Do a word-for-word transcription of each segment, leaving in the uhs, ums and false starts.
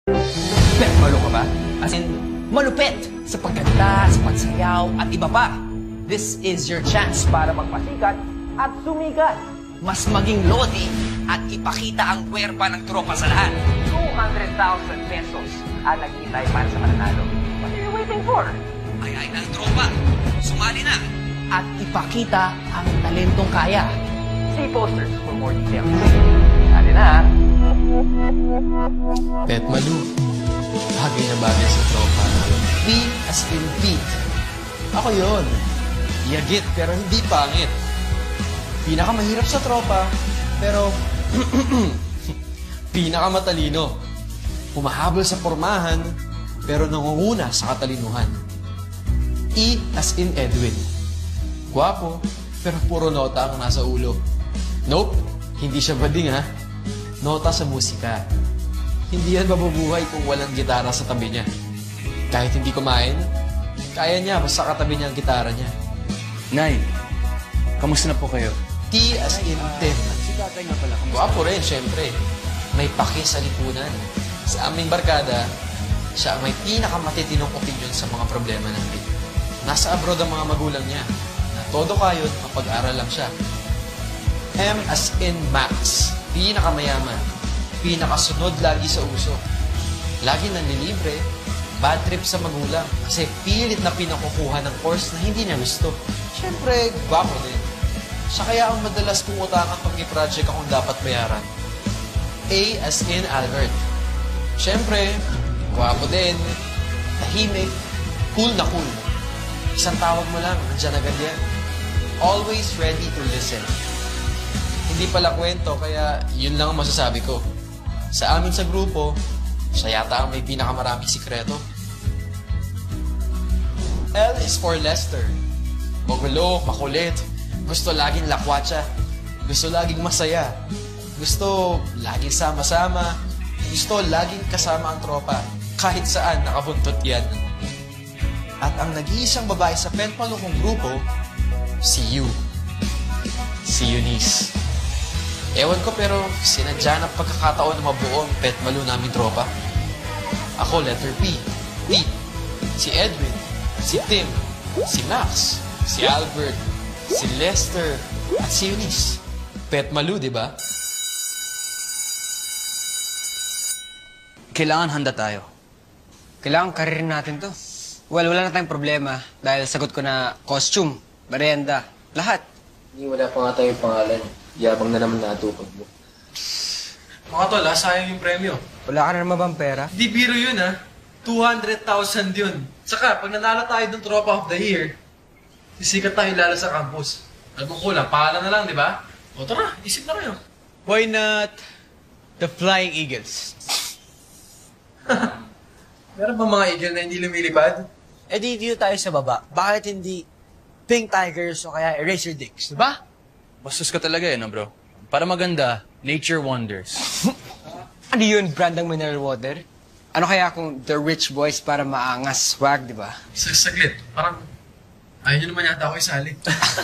Bet, malo ka ba? As in, malupit sa pagkanta, sa pagsayaw, at iba pa. This is your chance para magpasikat at sumikat. Mas maging lodi at ipakita ang puwerpa ng tropa sa lahat. two hundred thousand pesos ang naghihintay para sa mananalo. What are you waiting for? Ay ay ng tropa. Sumali na. At ipakita ang talentong kaya. See posters for more details. Sali na. Pet Malu. Bagay na bagay sa tropa. P as in Pete. Ako yun. Yagit pero hindi pangit. Pinakamahirap sa tropa, pero pinakamatalino. Humahabol sa pormahan, pero nangunguna sa katalinuhan. E as in Edwin. Gwapo, pero puro nota ang nasa ulo. Nope, hindi siya bading ha. Nota sa musika. Hindi yan mabubuhay kung walang gitara sa tabi niya. Kahit hindi kumain, kaya niya basta katabi niya ang gitara niya. Nay, kamusta na po kayo? T as in Tim. Si tatay nga pala, kamusta? Guwapo rin, syempre. May paki sa lipunan. Sa aming barkada, siya ang may pinakamatitinong opinion sa mga problema natin. Nasa abroad ang mga magulang niya. Na todo kayod, mapag-aral lang siya. M as in Max. Pinakamayaman. Pinakasunod lagi sa uso. Lagi nanlilibre. Bad trip sa magulang. Kasi pilit na pinakukuha ng course na hindi niya gusto. Syempre, gwapo din. Siya kaya ang madalas kong utangan pag may project akong dapat bayaran. A as in Albert. Siyempre, gwapo din, tahimik, cool na cool. Isang tawag mo lang, nandiyan agad yan. Always ready to listen. Hindi pala kwento, kaya yun lang ang masasabi ko. Sa amin sa grupo, siya yata ang may pinakamaraming sikreto. L is for Lester. Magulo, makulit. Gusto laging lakwatsa. Gusto laging masaya. Gusto laging sama-sama. Gusto laging kasama ang tropa. Kahit saan nakabuntot yan. At ang nag-iisang babae sa Pet Malu kong grupo, si Yu. Si Eunice. Ewan ko pero sinadya ng pagkakataon na mabuo ang Pet Malu namin tropa. Ako letter P. Pete. Si Edwin. Si Tim. Si Max. Si Albert. Si Lester at si Eunice. Pet Malu, di ba? Kailangan handa tayo. Kailangan karir natin to. Well, wala na tayong problema dahil sagot ko na costume, merienda, lahat. Hindi, wala pa nga tayong pangalan. Yabang na naman natupag mo. Mga tol, ha? Sayang yung premyo. Wala ka na naman bang pera? Di biro yun, ha? two hundred thousand yun. Saka, pag nanalo tayo ng Tropa of the Year, sisikat tayo lalo sa campus. Alam mo kulang, pahala na lang, di ba? O tara, isip na kayo. Why not the Flying Eagles? Meron ba mga eagle na hindi lumilipad? Eh di dito tayo sa baba. Bakit hindi Pink Tigers o kaya Eraser Dicks, di ba? Bastos ka talaga eh, no bro? Para maganda, nature wonders. Ano yun, brandang mineral water? Ano kaya kung the rich boys para maangas swag, di ba? Sa saglit, parang ayaw nyo naman yata ako isali.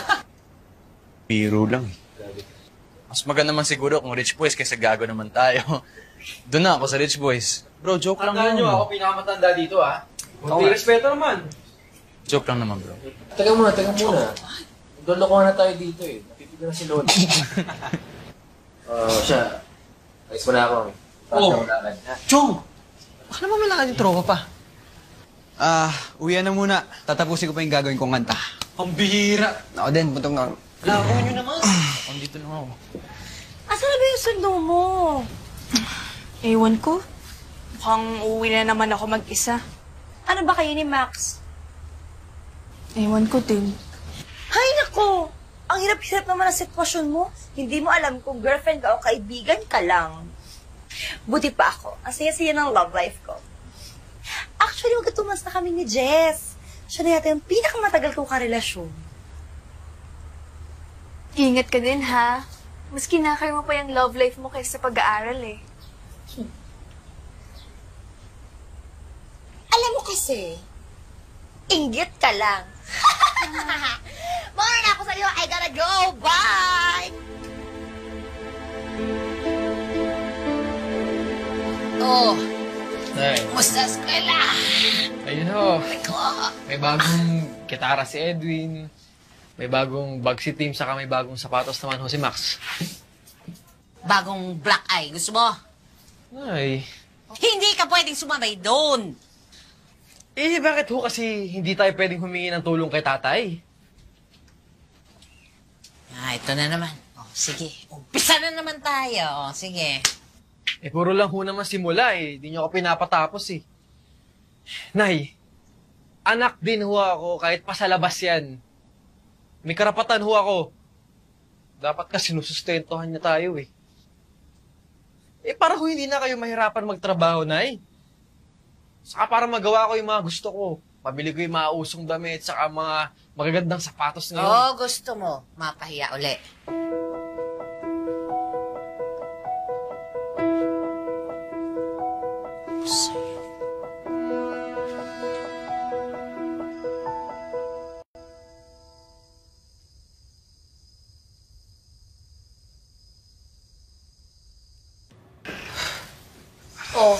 Biro lang eh. Mas maganda naman siguro kung rich boys kaysa gago naman tayo. Doon na ako sa rich boys. Bro, joke lang Tandaan yun. nyo, ako pinakamatanda dito, ha? Huwag may respeto naman. Joke lang naman, bro. Teka muna, teka muna. Dolokohan na tayo dito, eh. Napipigil na si Lodi. Oo, siya. Ayos mo na ako. Oh. Lakad, ha? Chong! Baka naman malakad yung tropa pa. Ah, uwian na muna. Tatapusin ko pa yung gagawin kong kanta. Ang bihira. Ako din, puntong na. Laro nyo naman. Andito lang ako. Asan na ba yung sundo mo? Ewan ko. Mukhang uuwi na naman ako mag-isa. Ano ba kayo ni Max? Ewan ko din. Hay nako! Ang hirap-hirap naman ang sitwasyon mo. Hindi mo alam kung girlfriend ka o kaibigan ka lang. Buti pa ako. Ang saya-saya ng love life ko. Actually, magkatumas na kami ni Jess. Siya na yata yung pinakamatagal kong karelasyon. Ingat ka din, ha? Mas kinakay mo pa yung love life mo kaysa pag-aaral, eh. Alam mo kasi, inggit ka lang. Muna na ako sa'yo. I gotta go. Bye! Oh, Nay. Musta eskwela? Ayun ho. May bagong kitara si Edwin. May bagong bag si Tim, saka may bagong sapatos naman ho si Max. Bagong black eye. Gusto mo? Ay. Hindi ka pwedeng sumabay doon. Eh, bakit ho kasi hindi tayo pwedeng humingi ng tulong kay tatay? Ah, ito na naman. Oh, sige. Umpisa na naman tayo. Oh, sige. Eh, puro lang ho naman simula eh. Hindi niyo ako pinapatapos eh. Nay, anak din ho ako kahit pasalabas yan. May karapatan ho ako. Dapat kasi sinusustentohan niya tayo eh. Eh, para ho hindi na kayo mahirapan magtrabaho, Nay. Saka para magawa ko yung mga gusto ko. Pabili ko yung mga usong damit, saka mga magagandang sapatos ngayon. Oo, oh, gusto mo. Mapahiya uli. Oh.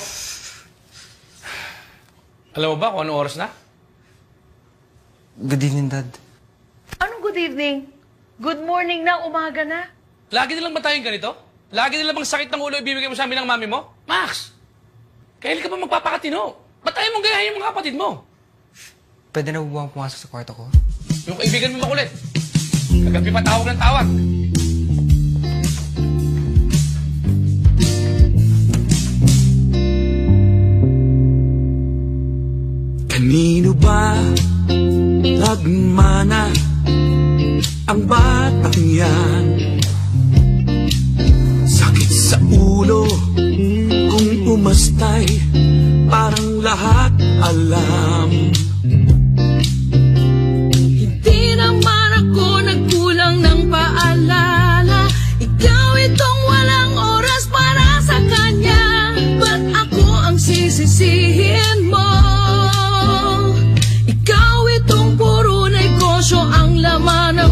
Alam mo ba kung anong oras na? Good evening, Dad. Anong good evening? Good morning na, umaga na. Lagi nilang ba tayong ganito? Lagi nila bang sakit ng ulo ibibigay mo sa amin ng mami mo? Max! Kailan ka ba magpapakatino? Ba't tayo mong gayahin yung mga kapatid mo? Pwede na ba pumasok sa kwarto ko? Yung kaibigan mo makulit. Kagabi pa tawag ng tawag. Kanino ba nagmana ang batang yan? Sakit sa ulo kung umastay, parang lahat alam. Hindi naman ako nagkulang ng paalala. Ikaw itong walang oras para sa kanya. Ba't ako ang sisisihin mo? Ikaw itong puro negosyo ang laman ng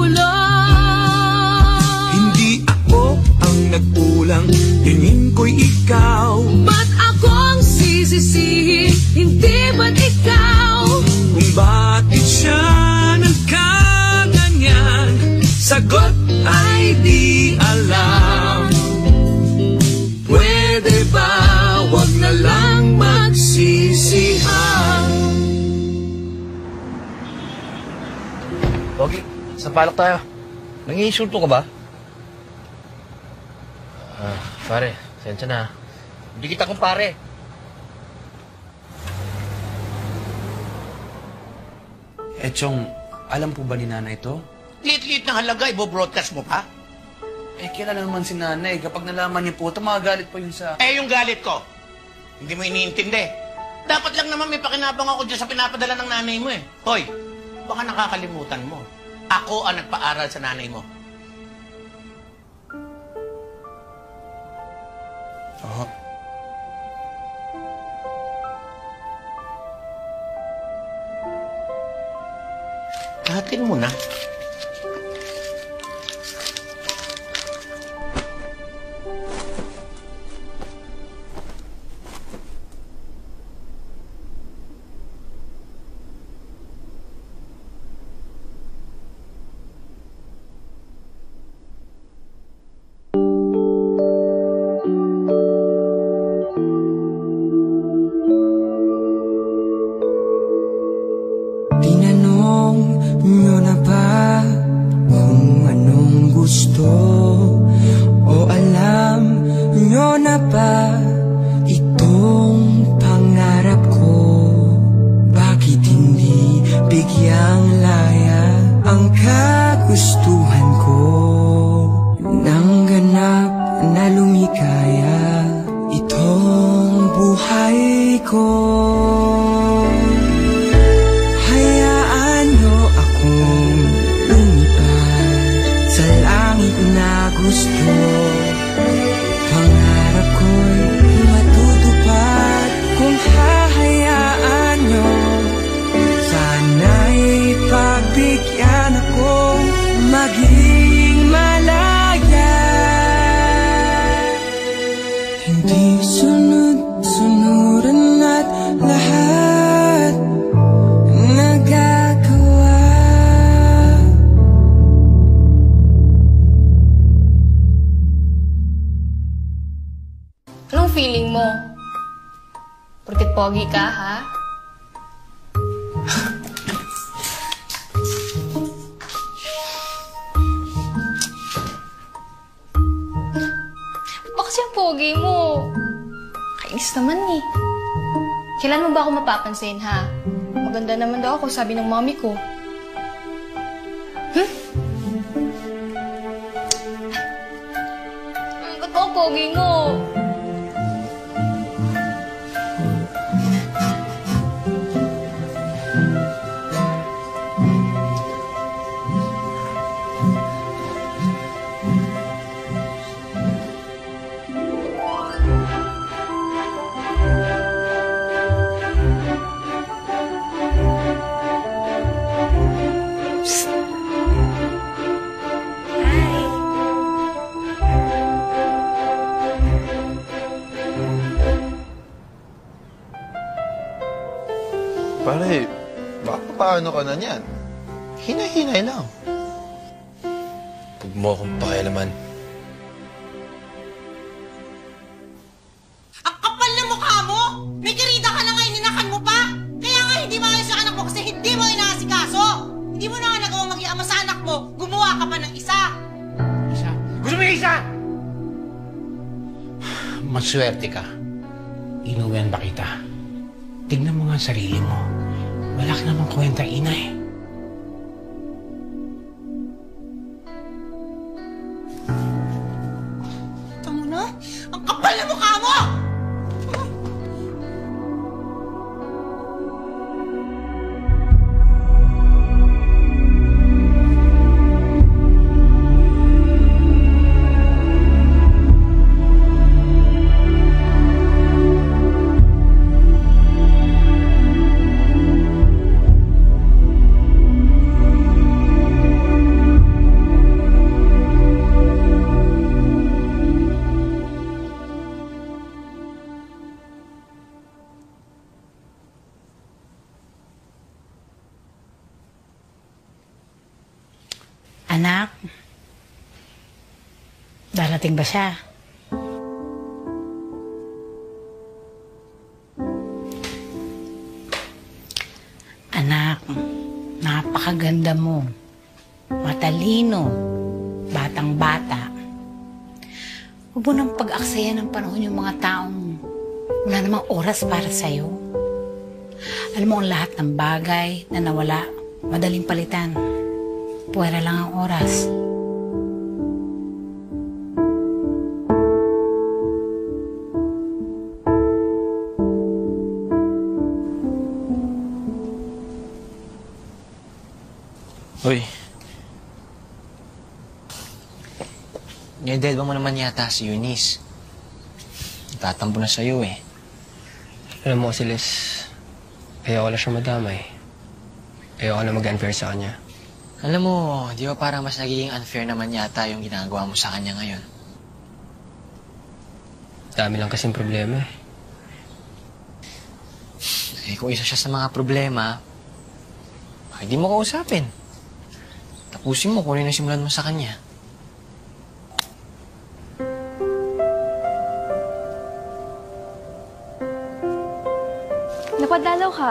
ulo. Hindi ako ang nagkulang, tingin ko'y ikaw. Ba't ako ang sisisihin? Hindi ba't ikaw? Kung bakit siya nagkaganyan, sagot ay di alam. Pwede ba wag na lang magsisihan? Pogi, sampalok tayo. Nangiinsulto ka ba? Ah, pare, sensya na. Hindi kita kumpare. Eh, Chong, alam po ba ni Nana ito? Liit-liit na halaga, ibo-broadcast mo pa? Eh, kilala naman si Nanay. Kapag nalaman niya po ito, magagalit pa yun sa... Eh, yung galit ko. Hindi mo iniintindi. Dapat lang naman may pakinabang ako dyan sa pinapadala ng nanay mo eh. Hoy, baka nakakalimutan mo. Ako ang nagpaaral sa nanay mo. Oo. Atin mo na. Tinanong nyo na ba kung anong gusto? O alam nyo na ba itong pangarap ko? Bakit hindi bigyang laya ang kagustuhan ko? Nang ganap na lumikaya itong buhay ko. Gusto, pangarap ko'y matutupad kung hahayaan nyo. Sana'y pagbigyan akong maging malaya. Hindi sunod-sunod lahat nagagawa. Anong feeling mo? Porket pogi ka, ha? Ba kasi ang pogi mo? Kainis naman eh. Kailan mo ba ako mapapansin, ha? Maganda naman daw ako, sabi ng mommy ko. Hmm? Ba't ba ang pogi mo? Pare, baka paano ka na niyan? Hinay-hinay lang. Huwag mo akong pakialaman. Ang kapal na mukha mo! May kirida ka na nga, ininakan mo pa! Kaya nga hindi maayos ang anak mo kasi hindi mo inaasikaso! Hindi mo na nga nagawang maging ama sa anak mo, gumawa ka pa ng isa! Isa? Gusto mo yung isa? Maswerte ka. Inuwian ba kita? Tignan mo nga ang sarili mo. Wala ka namang kwenta, ina eh. Tama na? Ang kapal na mukha mo! Anak, darating ba siya? Anak, napakaganda mo. Matalino. Batang-bata. Huwag mo nang pag-aksaya ng panahon yung mga taong wala namang oras para sa'yo. Alam mo ang lahat ng bagay na nawala, madaling palitan. Puwera lang ang oras. Hoy. Niyadelba mo naman yata si Eunice. Tatampo na sa'yo eh. Alam mo si Liz, ayoko na siya madamay. Ayoko na mag-unfair sa kanya. Alam mo, di ba parang mas nagiging unfair naman yata yung ginagawa mo sa kanya ngayon? Dami lang kasing problema eh. Eh, kung isa siya sa mga problema, bakit di mo kausapin? Tapusin mo kung ano yung nasimulan mo sa kanya. Napadalaw ka.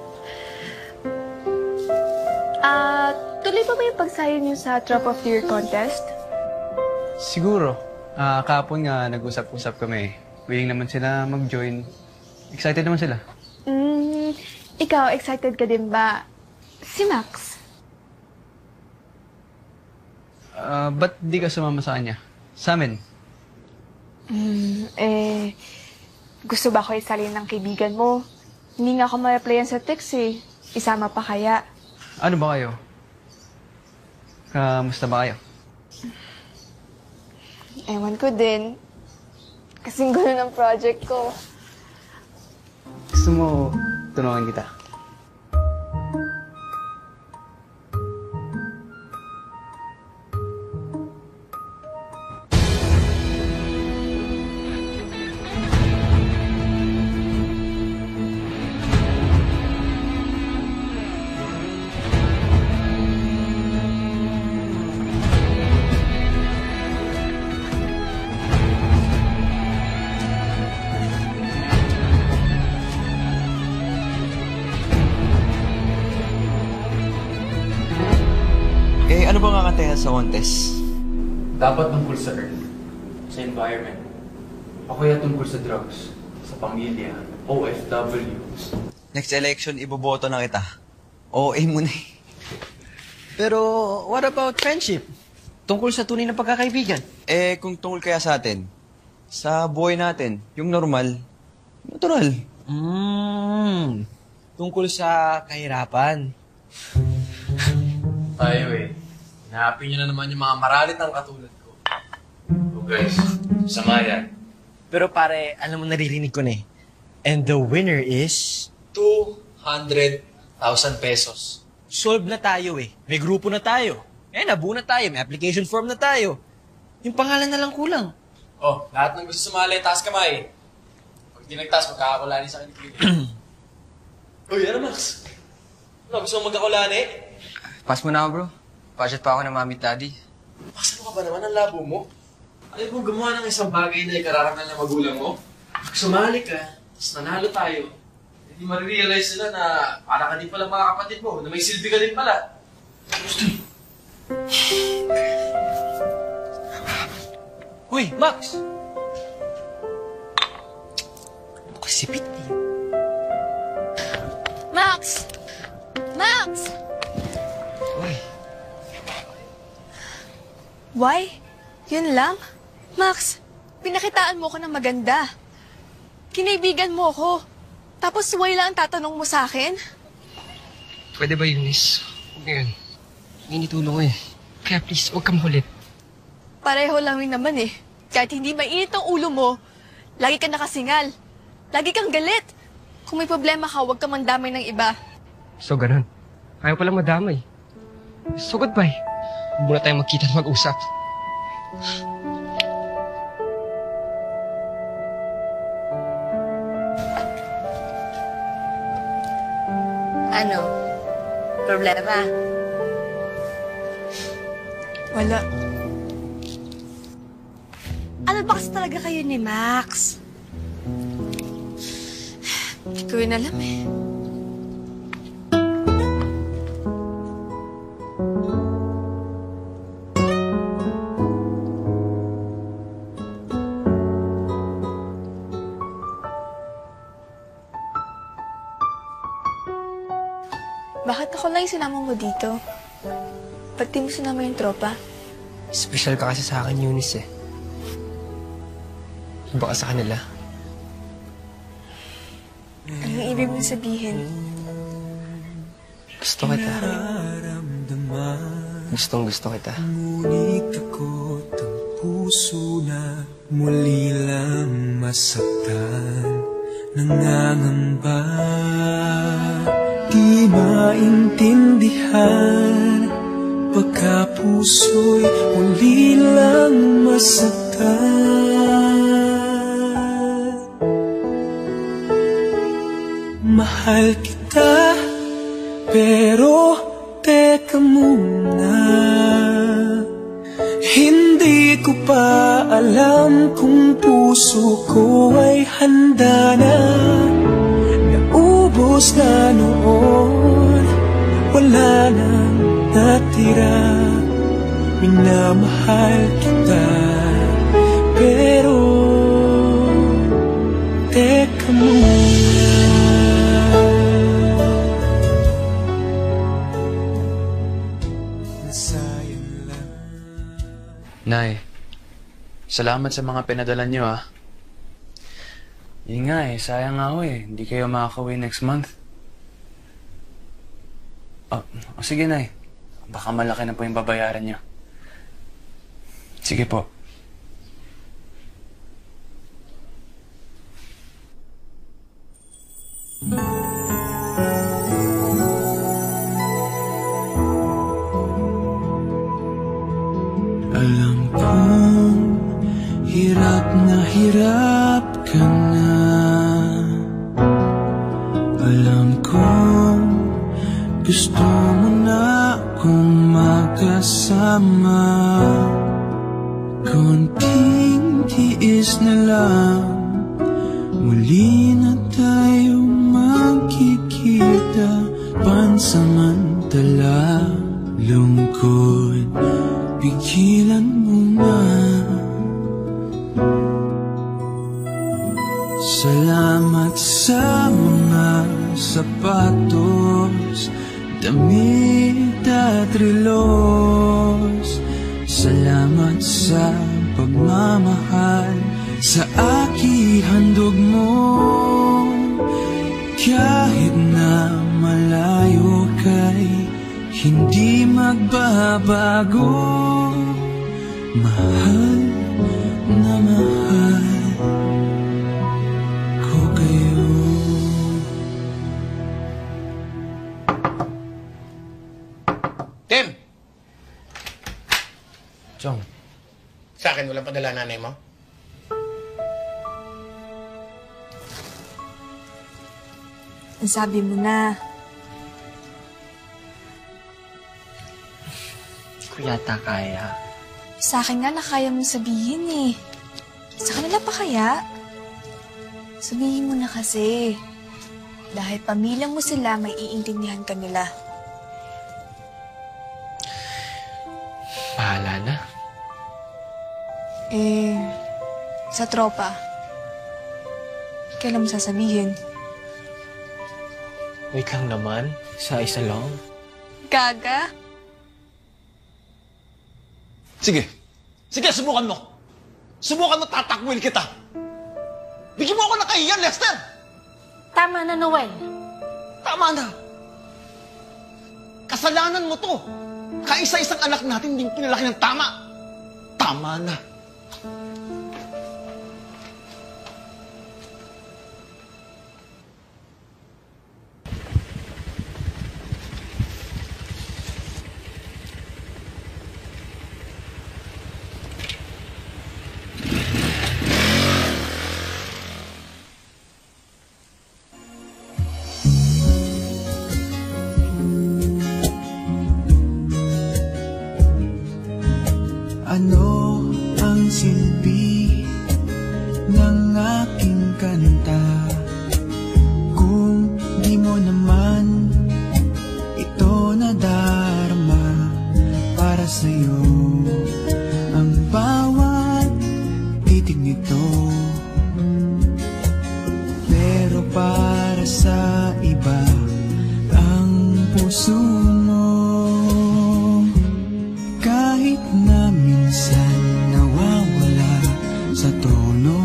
Ah, uh, tuloy pa ba yung pagsayo niyo sa Trop of the Year contest? Siguro. Ah, uh, kahapon nga nag-usap-usap kami. Willing naman sila mag-join. Excited naman sila. Mm, ikaw, excited ka din ba? Si Max? Ah, uh, ba't di ka sumama sa kanya? Sa amin? Mm, eh, gusto ba ko isalin ng kaibigan mo? Hindi nga ako ma-replyan sa text eh. Isama pa kaya? Ano ba kayo? Kamusta ba kayo? Ewan ko din. Kasing gulo ng project ko. Gusto mo tulungan kita? natin sa contest? Dapat tungkol sa earth, sa environment. O kaya tungkol sa drugs, sa pamilya, O F Ws. Next election, iboboto na kita. O A mo na eh. Pero, what about friendship? Tungkol sa tunay na pagkakaibigan. Eh, kung tungkol kaya sa atin, sa buhay natin, yung normal, natural. Hmm, tungkol sa kahirapan. Tayo eh. Hinahapi nyo na naman yung mga maralit ng katulad ko. So guys, sama yan. Pero pare, alam mo, naririnig ko na eh. And the winner is... two hundred thousand pesos. Solve na tayo eh. May grupo na tayo. Eh, nabuo na tayo. May application form na tayo. Yung pangalan na lang kulang. Oh, lahat ng gusto sumali, taas kamay. Pag di nagtaas, magkakakulani sa akin ni Kili. Uy, ano Max? Ano, gusto mo magkakulani? Pass mo na ako, bro. Budget pa ako ng mami at daddy. Max, ano ka ba naman? Ang labo mo. Ayaw mo gumawa ng isang bagay na ikararangal ng magulang mo? Pag sumali ka, tapos nanalo tayo, hindi marirealize nila na para ka din pala mga kapatid mo, na may silbi ka din pala. Uy, Max! Kasipit eh. Max! Max! Uy. Why? Yun lang? Max, pinakitaan mo ko ng maganda. Kinaibigan mo ko. Tapos why lang ang tatanong mo sa akin? Pwede ba, Eunice? Huwag ngayon. Hindi tulong eh. Kaya please, huwag kang makulit. Pareho lang rin naman eh. Kahit hindi mainit ang ulo mo, lagi ka nakasingal. Lagi kang galit. Kung may problema ka, huwag ka mandamay ng iba. So, ganun. Ayaw palang madamay. So, goodbye. Huwag muna tayo magkita at mag-usap. Ano? Problema? Wala. Ano ba kasi talaga kayo ni Max? Hindi ko rin alam eh. Bakit ako lang yung sinama mo dito? Ba't di mo sinama yung tropa? Special ka kasi sa akin, Eunice eh. Iba ka sa kanila. Anong ibig mong sabihin? Gusto kita. Gustong gusto kita. Ngunit takot ang puso na muli lang masaktan. Nangangamba, di maintindihan. Pagka puso'y muli lang masaktan. Mahal kita, pero teka muna. Hindi ko pa alam kung puso ko ay handa na. Naubos na noon, wala nang natira. Minamahal kita, pero teka muna. Nay, salamat sa mga pinadala niyo ah. Yun nga eh, sayang nga ako eh. Hindi kayo makakauwi next month. Oh, oh, sige Nay. Baka malaki na po yung babayaran niyo. Sige po. Alam kong hirap na hirap ka na. Alam kong gusto mo na kung magkasama. Konting tiis na lang, muli na tayo magkikita. Pansamantala, lungkot sa mga sapatos, damit at relos. Salamat sa pagmamahal, sa aking handog mo. Kahit na malayo kay hindi magbabago. Mahal na mahal ko kayo. Tim! Chong. Sa akin, walang padala nanay mo? Ang sabi mo na. Ko yata kaya. Sa akin nga na kaya mong sabihin eh. Sa kanila pa kaya? Sabihin mo na kasi. Dahil pamilya mo sila, may iintindihan ka nila. Bahala na. Eh, sa tropa. Kailan mo sasabihin? Wait lang naman. Sa isa lang. Gaga? Sige. Sige, subukan mo. Subukan mo, tatakwil kita. Bigyan mo ako ng kahiyan, Lester! Tama na, Noel. Tama na. Kasalanan mo to. Kaisa-isang anak natin hindi pinalaki ng tama. Tama na. Ano ang silbi ng aking kanta kung di mo naman ito nadarama? Para sa'yo ang bawat titig nito, pero para sa iba ang puso mo. Kahit na minsan nawawala sa tono,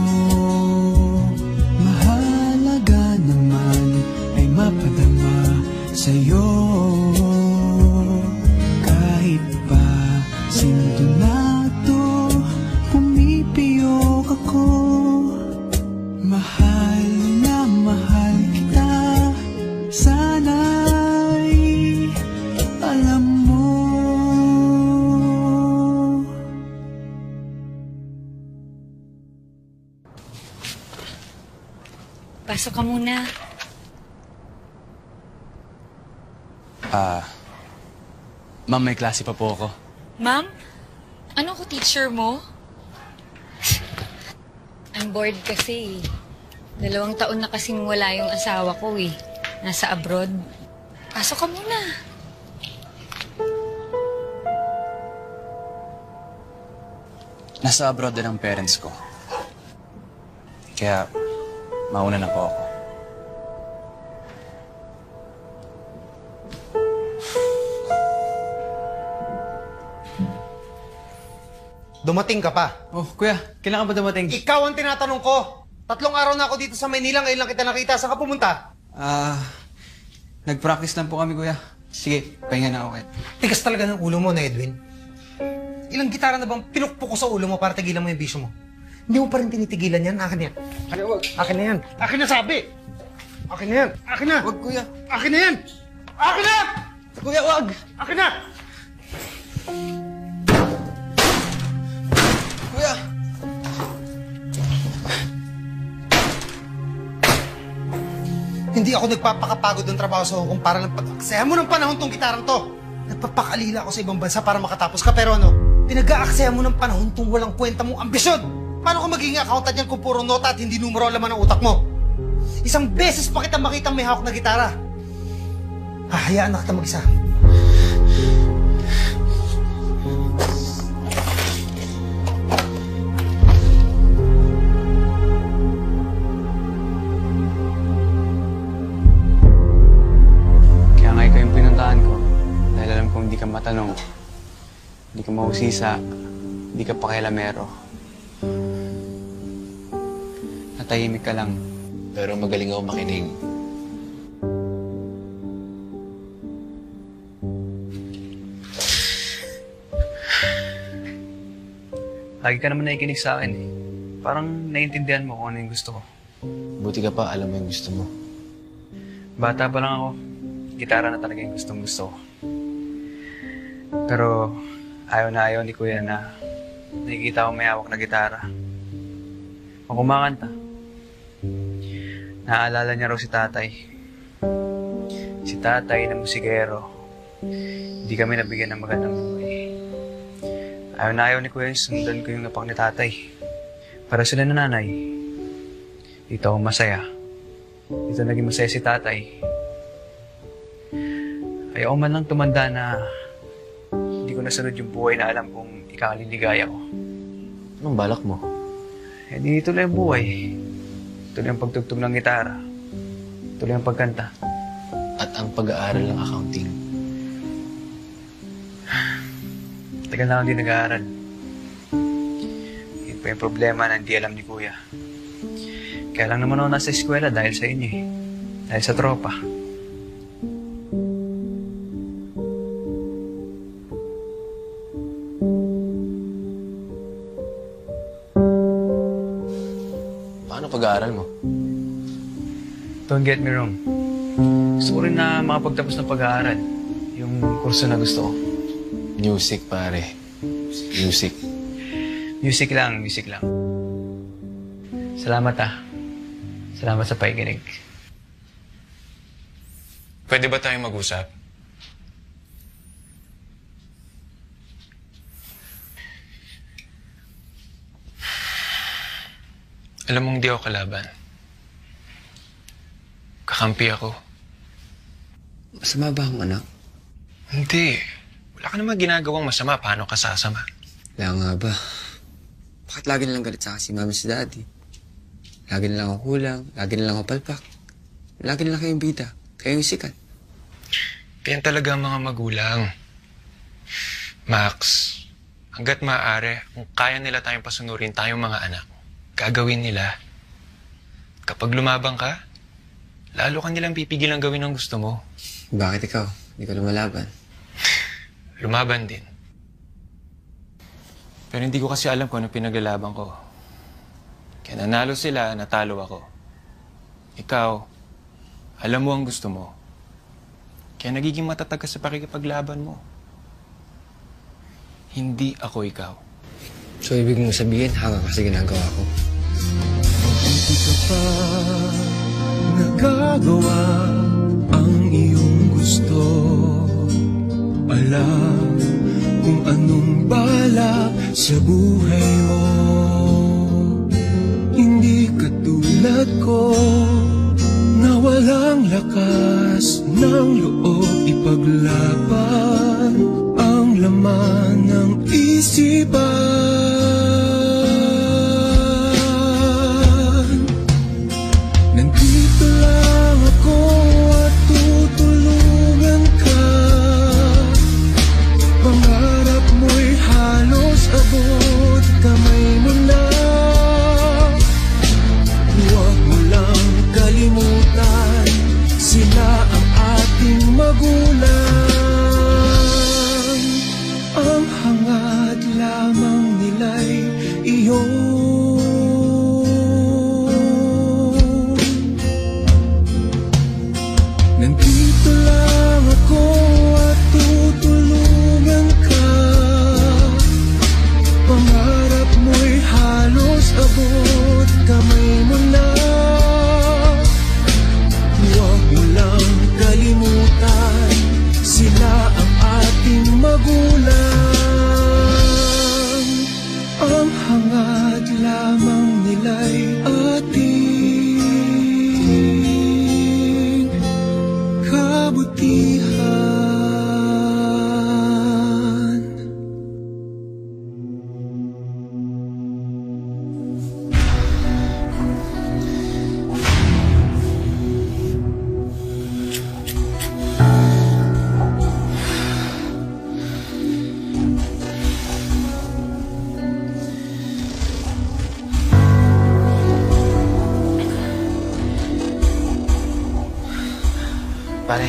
mahalaga naman ay mapadama sa'yo. Kahit pa sintonado, pumipiyok ako. Mahal na mahal kita, sana'y alam mo. Pasok ka muna. Ah, ma'am, may klase pa po ako. Ma'am? Ano ko teacher mo? I'm bored kasi. Dalawang taon na kasing wala yung asawa ko eh. Nasa abroad. Pasok ka muna. Nasa abroad din ang parents ko. Kaya, mauna na po ako. Dumating ka pa. Oh, kuya, kailan ka ba dumating? Ikaw ang tinatanong ko. Tatlong araw na ako dito sa Maynila, ngayon lang kita nakita. Saan ka pumunta? Ah, nag-practice lang po kami, kuya. Sige, pahinga na ako kayo. Tigas talaga ng ulo mo na, Edwin. Ilang gitara na bang pinukpok ko sa ulo mo para tigilan mo yung bisyo mo? Hindi mo pa rin tinitigilan yan. Akin yan. Akin, wag. Akin na yan. Akin na sabi. Akin na yan. Akin na. Wag, kuya. Akin na yan. Akin na! Kuya, wag. Akin na! Kuya! Hindi ako nagpapakapagod ng trabaho sa Hong Kong para lang pag-aksayan mo ng panahon tong gitarang to. Nagpapakalila ako sa ibang bansa para makatapos ka, pero ano? Pinag-aaksayan mo ng panahon tong walang kwenta mong ambisyon. Paano ka magiging accountant yan kung puro nota at hindi numero laman ang utak mo? Isang beses pa kita makitang may hawak na gitara. Hahayaan na kita mag-isa. hindi ka matanong, hindi ka mahusisa, hindi ka pakialamero. Natahimik ka lang. Pero magaling ako makinig. Lagi ka naman nakikinig sa akin eh. Parang naiintindihan mo kung ano yung gusto ko. Buti ka pa, alam mo yung gusto mo. Bata pa lang ako, gitara na talaga yung gustong gusto ko. Pero ayaw na ayaw ni Kuya na nakikita ko may hawak na gitara. Kung kumakanta, naaalala niya raw si tatay. Si tatay na musikero. Hindi kami nabigyan ng magandang buhay. Ayaw na ayaw ni Kuya sundan ko yung napak ni tatay. Para sila na nanay. Dito ako masaya. Dito naging masaya si tatay. Ayaw man lang tumanda na hindi ko nasunod yung buhay na alam kong ikakaliligaya ko. Anong balak mo? Eh di tuloy ang buhay. Tuloy ang pagtugtog ng gitara. Tuloy ang pagkanta. At ang pag-aaral ng accounting. Tagal na akong di nag-aaral. Yun pa yung problema na hindi alam ni Kuya. Kaya lang naman ako nasa eskwela dahil sa inyo eh. Dahil sa tropa. Paano pag-aaral mo? Don't get me wrong. Gusto ko rin na makapagtapos ng pag-aaral. Yung kurso na gusto ko. Music, pare. Music. Music lang, music lang. Salamat ah. Salamat sa pakikinig. Pwede ba tayong mag-usap? Alam mong di ako kalaban. Kakampi ako. Masama ba akong anak? Hindi. Wala ka naman ginagawang masama. Paano ka sasama? Kaya nga ba? Bakit lagi nilang galit sa akin si mami si daddy? Lagi nilang ako kulang, lagi nilang ako palpak. Lagi nilang kayong bida, kayong sikat. Kaya talaga ang mga magulang. Max, hanggat maaari, kung kaya nila tayong pasunurin tayong mga anak, gagawin nila. Kapag lumabang ka, lalo ka nilang pipigil ang gawin ang gusto mo. Bakit ikaw? Hindi ka lumalaban. Lumaban din. Pero hindi ko kasi alam kung ano pinaglalaban ko. Kaya nanalo sila, natalo ako. Ikaw, alam mo ang gusto mo. Kaya nagiging matatag ka sa pakikipaglaban mo. Hindi ako ikaw. So, ibig mong sabihin, hanga ka sa ginagawa ko? Hindi ka pa nagagawa ang iyong gusto. Alam kung anong balak sa buhay mo. Hindi katulad ko na walang lakas ng loob ipaglaban ang laman ng isipan. Nandito lang ako at tutulungan ka. Pangarap mo'y halos abot kamay mo na. Huwag mo lang kalimutan, sila ang ating magulang. Ang hangad lamang nila Pare,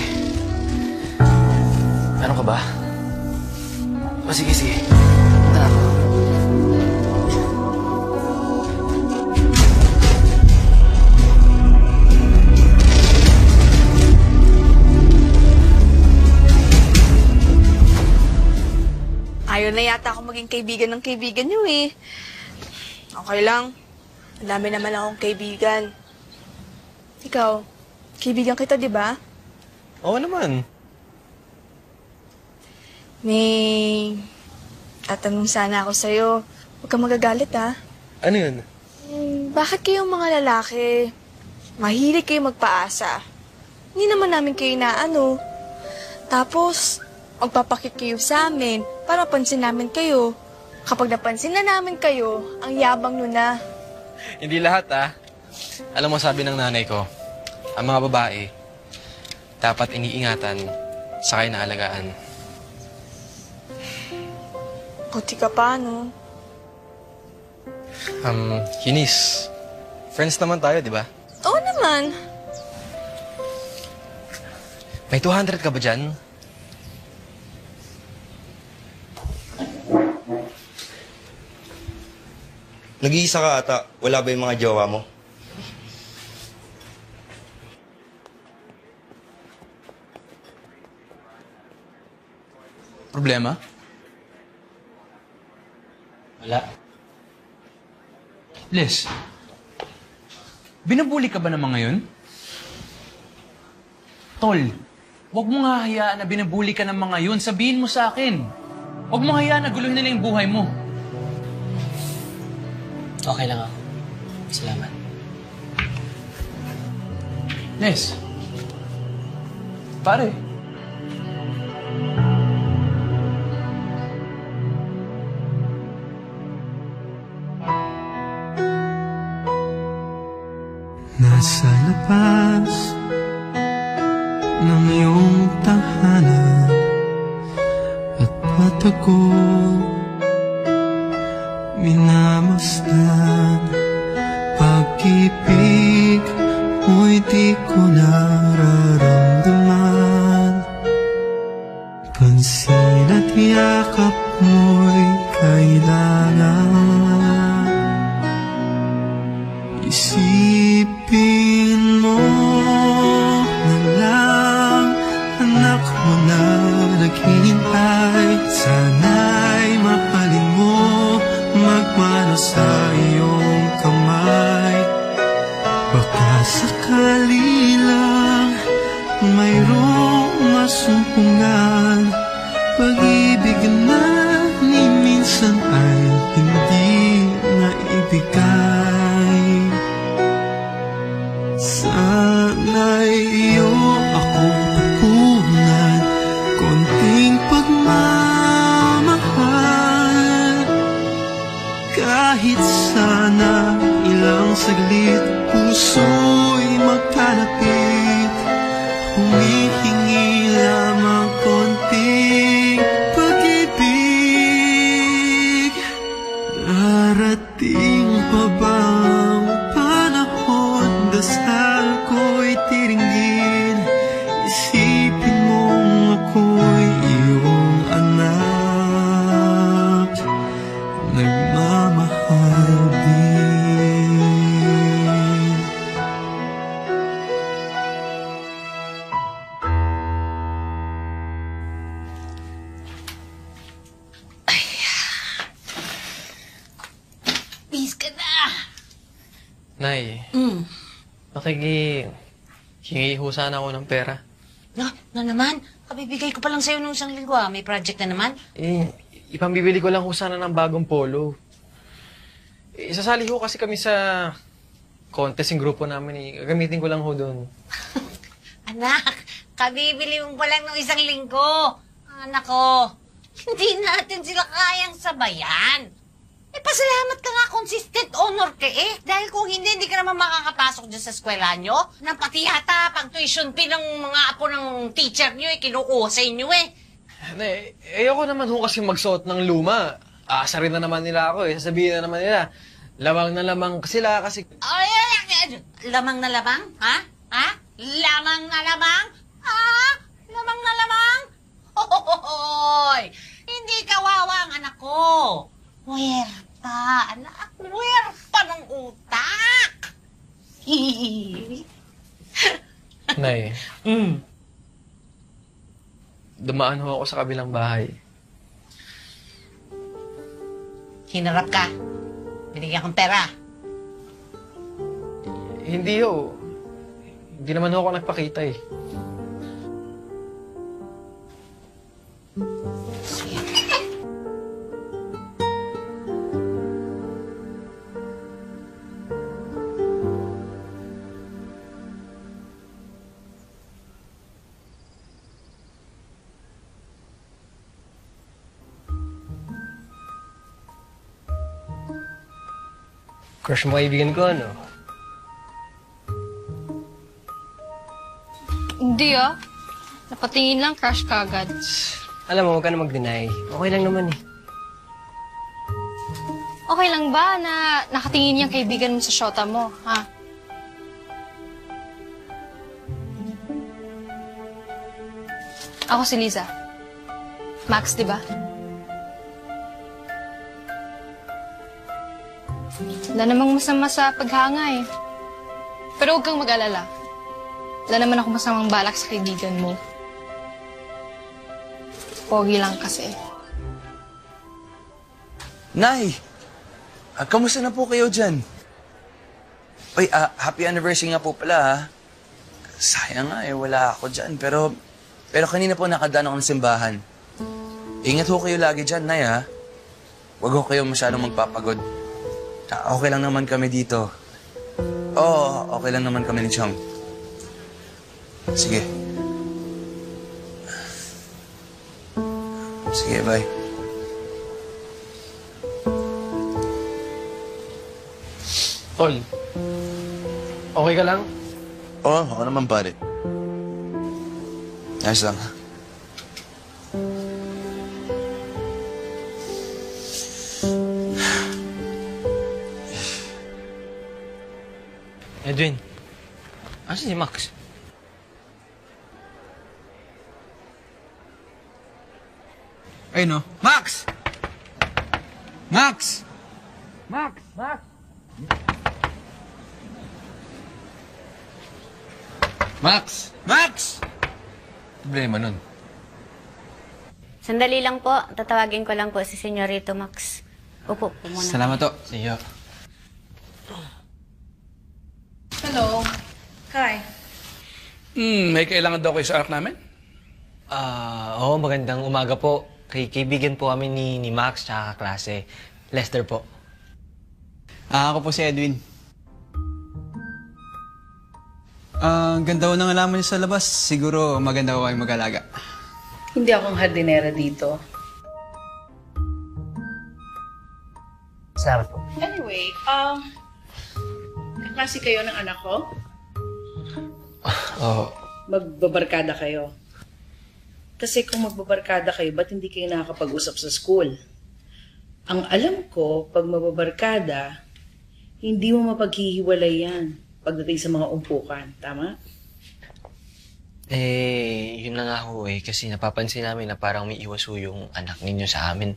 ano ka ba? O sige, sige. Punta na ako. Ayaw na yata ako maging kaibigan ng kaibigan niyo eh. Okay lang. Ang dami naman akong kaibigan. Ikaw, kaibigan kita, di ba? Oo naman. May tatanong sana ako sa'yo. Huwag kang magagalit, ha? Ano yun? Hmm, bakit kayong mga lalaki, mahilig kayo magpaasa? Hindi naman namin kayo inaano. Tapos, magpapakit kayo sa amin para pansin namin kayo. Kapag napansin na namin kayo, ang yabang nun na. Hindi lahat, ah. Alam mo, sabi ng nanay ko, ang mga babae, dapat iniingatan, saka inaalagaan. Puti ka pa, no? Um, Eunice, friends naman tayo, di ba? Oo naman. May two hundred ka ba dyan? Nag-iisa ka ata. Wala ba yung mga jowa mo? Problema? Wala. Liz, binubuli ka ba ng mga yun? Tol, huwag mo nga hayaan na binubuli ka ng mga yun. Sabihin mo sa akin. Huwag mo hayaan na guluhin nila yung buhay mo. Okay lang ako. Salamat. Liz, pare. Nasa labas ng iyong tahanan at patago minamasdan pag-ibig mo'y di ko nararamdaman. Pansin at yakap mo'y kailangan. Isipin mo na lang, anak mo na naghihintay. Sana'y mahalin mo, magmano sa iyong kamay. Baka sakali lang mayroong masumpungan. Pag-ibig na ni minsan ay hindi naibigay. Sana'y iyo akong tapunan, konting pagmamahal. Kahit sana ilang saglit, puso'y magkalapit. Humihingi lamang konting pag-ibig. Darating pa bang panahon, dasal ko'y tiringgin. Isipin mong ako'y iyong anak, nagmamahal din. Please ka na! Nay, Mm. makiki... hingi ho sana ako ng pera. No, no naman. Kabibigay ko pa lang sa'yo nung isang linggo ah. May project na naman. Eh, ipambibili ko lang ho sana ng bagong polo. Eh, sasali ho kasi kami sa contest yung grupo namin eh. Gagamitin ko lang ho doon. Anak, kabibili mo pa lang nung isang linggo. Anak ko, hindi natin sila kayang sabayan. Eh, pasalamat ka nga, consistent honor ka eh. Dahil kung hindi, hindi ka naman makakapasok dyan sa eskwela nyo. Na pati yata, pag tuition fee ng mga apo ng teacher nyo eh, kinukuha sa inyo eh. Nay, ayoko naman ho kasi magsuot ng luma. Aasarin na naman nila ako eh. Sasabihin na naman nila, lamang na lamang sila kasi... Ay, ay, ay, lamang na lamang? Ha? Ha? Lamang na lamang? Ah! Lamang na lamang? Hoy! Hindi kawawa ang anak ko. Puwerta, anak. Puwerta ng utak. Nay, mm. dumaan ho ako sa kabilang bahay. Hinarap ka. Binigyan kong pera. Hindi ho. Hindi naman ho ako nagpakita eh. Crush mo kaibigan ko, ano? Hindi ah. Napatingin lang, crush ka agad. Alam mo, huwag ka na mag-deny. Okay lang naman eh. Okay lang ba na nakatingin yung kaibigan mo sa shota mo, ha? Ako si Liza. Max, di ba? Wala namang masama sa paghanga eh. Pero huwag kang mag-alala. Wala naman ako masamang balak sa kaibigan mo. Pogi lang kasi. Nay! Ah, kamusta na po kayo dyan? Uy, ah, happy anniversary nga po pala, ha? Sayang nga eh, wala ako dyan. Pero, pero kanina po nakadaan ako ng simbahan. Ingat ho kayo lagi dyan, Nay, ha? Huwag ho kayo masyadong magpapagod. Ah, okay lang naman kami dito. Oo, okay lang naman kami ni Chong. Sige. Sige, bye. Tol, okay ka lang? Oo, ako naman pare. Ayos lang. Edwin, asan si Max? Ay, no? Max! Max! Max! Max! Max! Max! Problema nun. Sandali lang po. Tatawagin ko lang po si Senyorito Max. Upo po muna. Salamat to. Sige. Hello. Hi. Hmm, may kailangan daw kayo sa anak namin? Ah, oo, magandang umaga po. Kay kaibigan po kami ni, ni Max tsaka klase. Lester po. Ah, ako po si Edwin. Ah, ang ganda ko ng alaman niyo sa labas. Siguro maganda ko kayong mag-alaga. Hindi akong hardinera dito. Salamat po. Anyway, um, kaklase kayo ng anak ko? Oo. Magbabarkada kayo. Kasi kung magbabarkada kayo, ba't hindi kayo nakakapag-usap sa school? Ang alam ko, pag mababarkada, hindi mo mapaghihiwalay yan pagdating sa mga umpukan. Tama? Eh, yun na nga ho eh. Kasi napapansin namin na parang may iwas ho yung anak ninyo sa amin.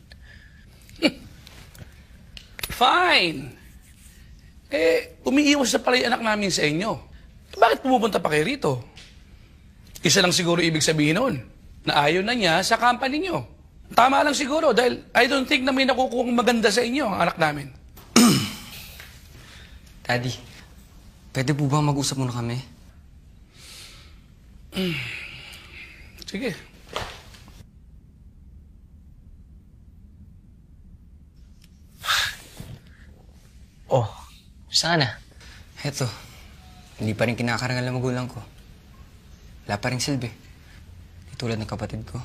Fine. Eh, umiiwas na pala yung anak namin sa inyo. Bakit pumupunta pa kayo rito? Isa lang siguro ibig sabihin nun, na ayaw na niya sa company niyo. Tama lang siguro dahil I don't think na may nakukuha maganda sa inyo ang anak namin. Daddy, pwede po ba mag-usap muna kami? Sige. Oh, sana. Heto, hindi pa rin kinakarangal ng magulang ko. Wala pa rin silbi. Di tulad ng kapatid ko.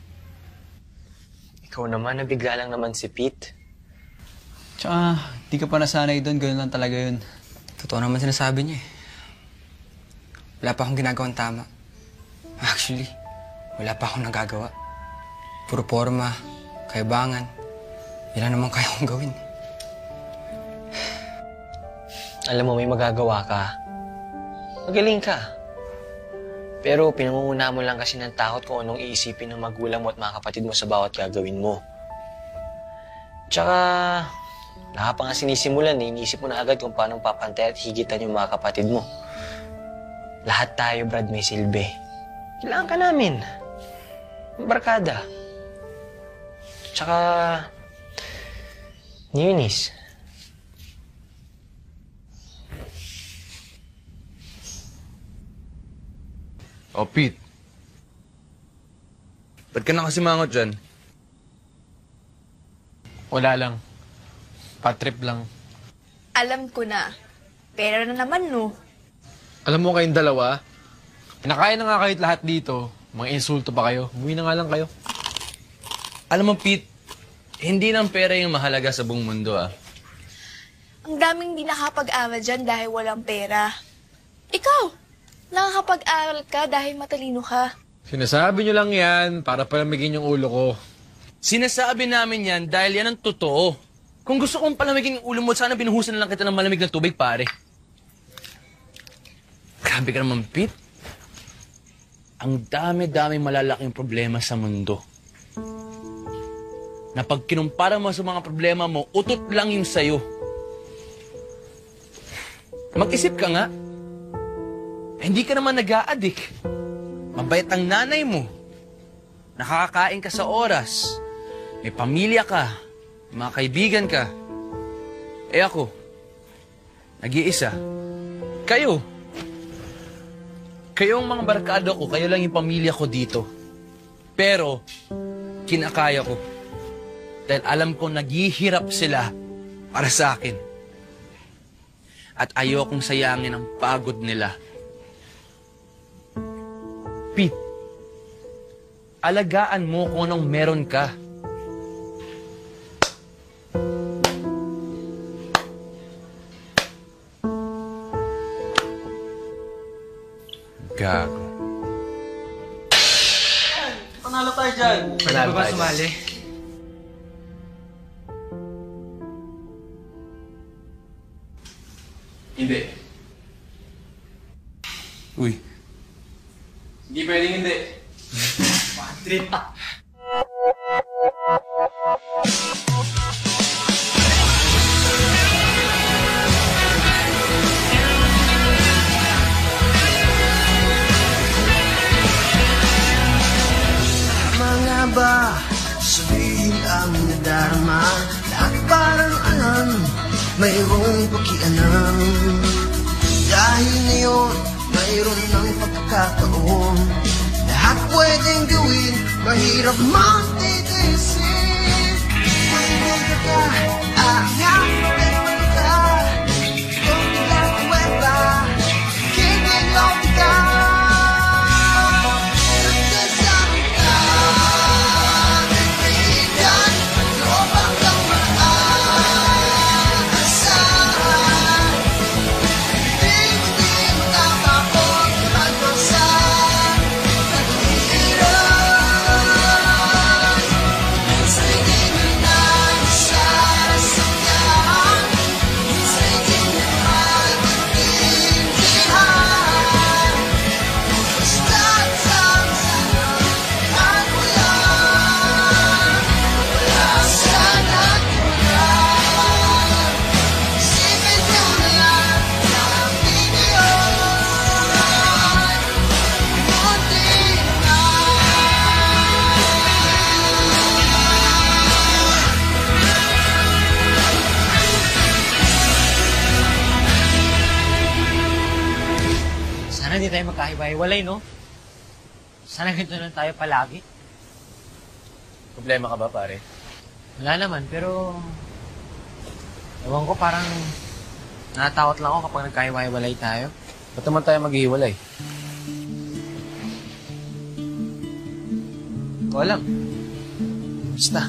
Ikaw naman, nabigla lang naman si Pete. Tsaka, di ka pa nasanay doon. Ganun lang talaga yun. Totoo naman sinasabi niya eh. Wala pa akong ginagawang tama. Actually, wala pa akong nagagawa. Puro forma, kaibangan. Yan lang naman kaya kong gawin. Alam mo, may magagawa ka. Magaling ka. Pero pinangunguna mo lang kasi ng takot kung anong iisipin ng magulang mo at mga kapatid mo sa bawat gagawin mo. Tsaka, wala pa nga sinisimulan eh. Iniisip mo na agad kung paano papantay at higitan yung mga kapatid mo. Lahat tayo, Brad, may silbi. Kailangan ka namin. Barkada. Tsaka, ni Eunice. Oh, Pete. Ba't ka nakasimangot dyan? Wala lang. Patrip lang. Alam ko na. Pero na naman, no? Alam mo kayong dalawa, nakaya na nga kahit lahat dito. Mga insulto pa kayo. Umuwi na nga lang kayo. Alam mo, Pete, hindi ng pera yung mahalaga sa buong mundo, ah. Ang daming di nakapag-aral dyan dahil walang pera. Ikaw! Nakakapag-aral ka dahil matalino ka. Sinasabi nyo lang yan para palamigin yung ulo ko. Sinasabi namin yan dahil yan ang totoo. Kung gusto kong palamigin yung ulo mo, sana binuhusan na lang kita ng malamig na tubig, pare. Grabe ka naman, Pete. Ang dami-daming malalaking problema sa mundo. Na pag kinumpara mo sa mga problema mo, utot lang yung sayo. Mag-isip ka nga. Hindi ka naman nag-a-addict. Mabait ang nanay mo. Nakakakain ka sa oras. May pamilya ka. May mga kaibigan ka. Eh ako, nag-iisa. Kayo. Kayo ang mga barkada ko. Kayo lang yung pamilya ko dito. Pero, kinakaya ko. Dahil alam ko naghihirap sila para sa akin. At ayokong sayangin ang pagod nila. Pete, alagaan mo kung anong meron ka. Gago. Panalo tayo dyan. Pwede ba sumali? Hindi. Uy. Hindi pwedeng hindi. Madrid. Mga ba sabihin ang nadarama? Lahat parang alam, mayroong pakialam. Dahil ngayon, mayroon ng pagkakataon. Lahat pwedeng gawin, mahirap magtitisin. Magmulta ka, aangat, magmulta ka. Kung biglang kuwenta, kinilaw ka. Nagkasama ka, kaibigan, lobang kang maaasahan. Hindi mo tatakot, magbasan, naghihirap. Minsan di mo na nasasakyan, minsan di mo maintindihan. Basta't samsahan mo lang, wala sanang kulang. Isipin mo na lang ang iyon, munti na. Sana hindi tayo magkahiwa-hiwalay, no? Sana ganito lang tayo palagi. Problema ka ba, pare? Wala naman, pero... Ewan ko, parang... Natatakot lang ako kapag nagkahiwa-hiwalay tayo. Ba't naman tayo maghihiwalay? Ikaw lang. Basta.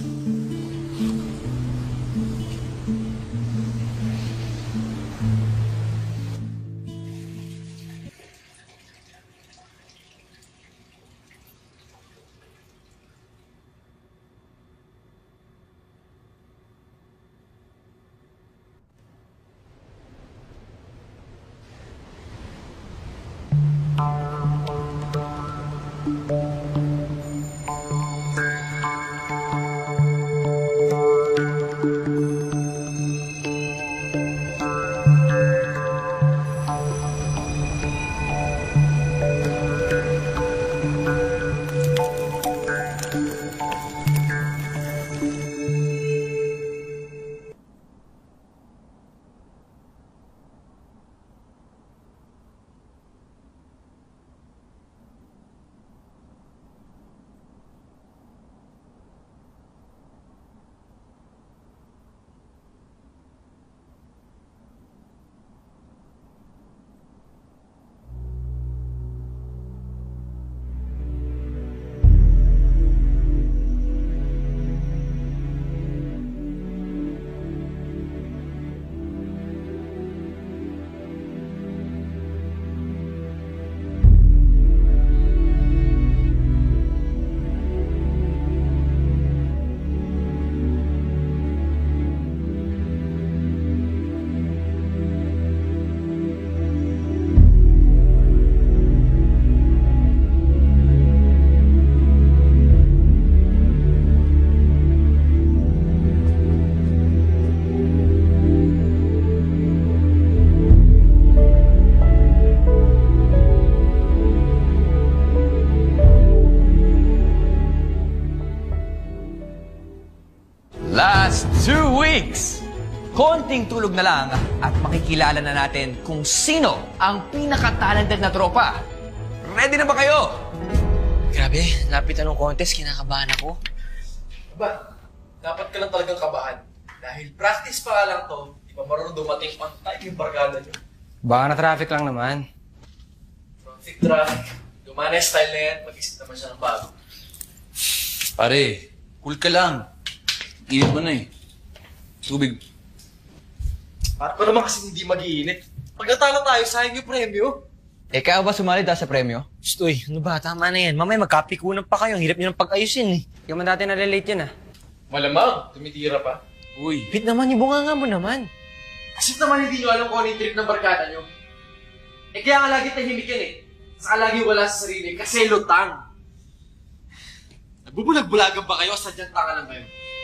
weeks! Konting tulog na lang at makikilala na natin kung sino ang pinaka-talented na tropa. Ready na ba kayo? Grabe, lapit na nung contest, kinakabahan ako. Ba, dapat ka lang talagang kabahan. Dahil practice pa lang to, di pa marunong dumating on time yung barkada nyo. Baka na traffic lang naman. Traffic traffic. Dumana yung style na yan, mag-isip naman siya ng bago. Pare, cool ka lang. Init mo na eh. Tubig. Para pa naman kasi hindi mag-iinit. Pag natalo tayo, sayang yung premyo. Eh, kaya ba sumali dahil sa premyo? Stoy, ano ba? Tama na yan. Mamaya magkapikunan pa kayo. Ang hirap nyo ng pag-ayusin eh. Yung man dati nalilate yun ah. Malamang, tumitira pa. Uy. Pit naman, ibunga nga mo naman. Kasi naman hindi nyo alam kung ano yung trip ng barkada nyo. Eh kaya nga lagi tahimik yan eh. Saka lagi wala sa sarili kasi lutang. Nagbubulag-bulagan ba kayo? Sadyang tanga lang kayo.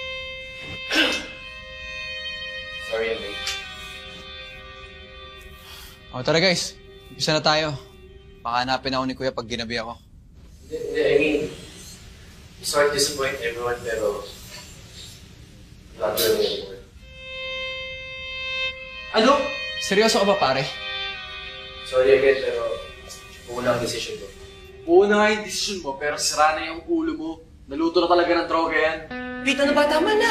Sorry, I'm late. O tara guys, umpisa na tayo. Baka hanapin ako ni Kuya pag ginabi ako. Hindi, I mean, sorry to disappoint everyone, pero not really anymore. Ano? Seryoso ka ba, pare? Sorry again, pero una ang decision ko. Una nga yung decision mo, pero sira na yung ulo mo. Naluto na talaga ng droga yan. Pete, ano ba? Tama na!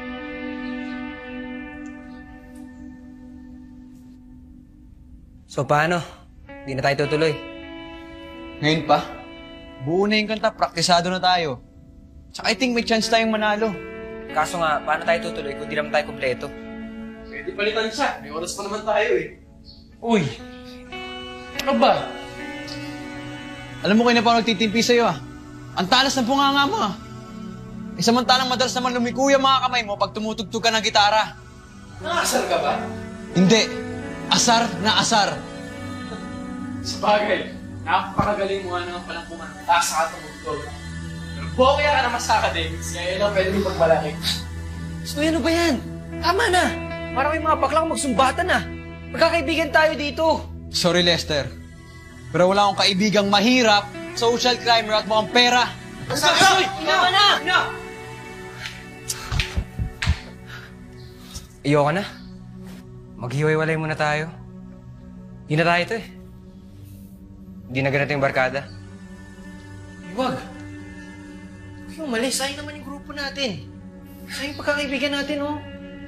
So paano? Hindi na tayo tutuloy. Ngayon pa? Buo na yung kanta, praktisado na tayo. Tsaka I think may chance tayong manalo. Kaso nga, paano tayo tutuloy kung di naman tayo kompleto? Pwede palitan siya. May oras pa naman tayo eh. Uy! Ano ba? Alam mo kayo na pa nagtitimpi sa'yo ah. Ang talas ng bunganga mo ah. E samantalang madalas naman lumikuya mga kamay mo pag tumutugtog ka ng gitara. Nakasar ka ba? Hindi. Asar na asar. Sa bagay, napakagaling mo nga naman palang kumanta sa tumugtog. Pero bokya ka naman sa academics, kaya yun ang pwede mong pagmalaki. Stoy, ano ba yan? Tama na! Para may mga baklang magsumbatan na. Magkakaibigan tayo dito. Sorry Lester. Pero wala akong kaibigang mahirap, social crimer at mukhang pera. Stoy! Ina! Ina! Ina! Ayoko na. Maghiwalay muna tayo. Hindi na tayo ito eh. Hindi na ganito yung barkada. Huwag. Huwag yung mali. Sayang naman yung grupo natin. Sayang yung pagkakaibigan natin, oh.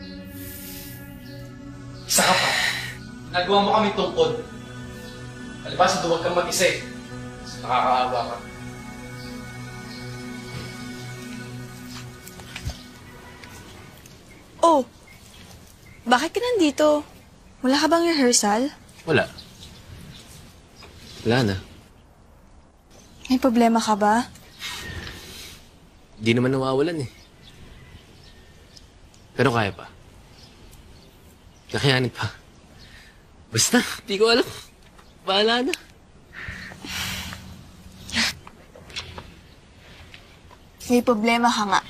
Isa ka pa. Nagawa mo kami tungkod. Alibasa, duwag kang mag-isa eh. Nakakaawa ka. Oh, bakit ka nandito? Wala ka bang rehearsal? Wala. Wala na. May problema ka ba? Di naman nawawalan eh. Pero kaya pa. Kakayanin pa. Basta, di ko alam. Bahala na. May problema ka nga.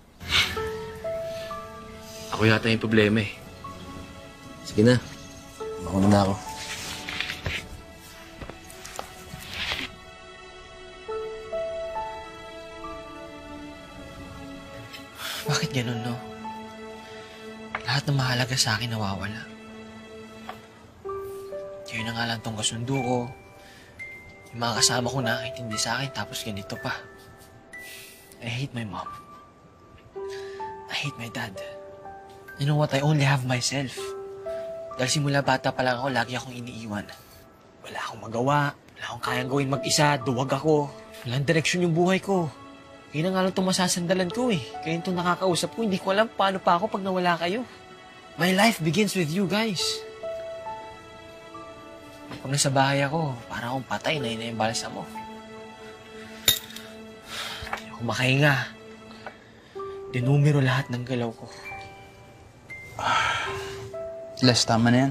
Ako yata yung problema eh. Sige na. Mauna na ako. Bakit ganun, no? Lahat na mahalaga sa akin nawawala. Kayo na nga lang tong kasundo ko. Yung mga kasama ko nakakintindi sa akin tapos ganito pa. I hate my mom. I hate my dad. You know what? I only have myself. Dahil simula bata pa lang ako, lagi akong iniiwan. Wala akong magawa. Wala akong kayang gawin mag-isa. Duwag ako. Walang direksyon yung buhay ko. Kaya na nga lang itong masasandalan ko eh. Kaya itong nakakausap ko, hindi ko alam paano pa ako pag nawala kayo. My life begins with you guys. Pag nasa bahay ako, para akong patay na yun yung balsa mo. Hindi ako makahinga. Dinumero lahat ng galaw ko. Les, tama na yan.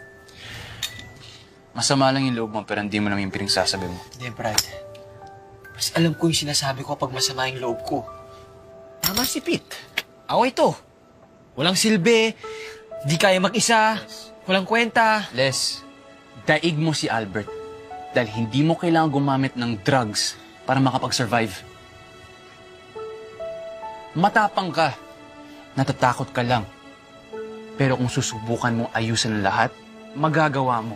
Masama lang yung loob mo pero hindi mo naman yung pinagsasabi mo. Hindi, Brad. Mas alam ko yung sinasabi ko pag masama yung loob ko. Tama si Pete. Ako ito. Walang silbi. Di kaya mag-isa. Walang kwenta. Les, daig mo si Albert. Dahil hindi mo kailangan gumamit ng drugs para makapag-survive. Matapang ka. Natatakot ka lang. Pero kung susubukan mong ayusin ang lahat, magagawa mo.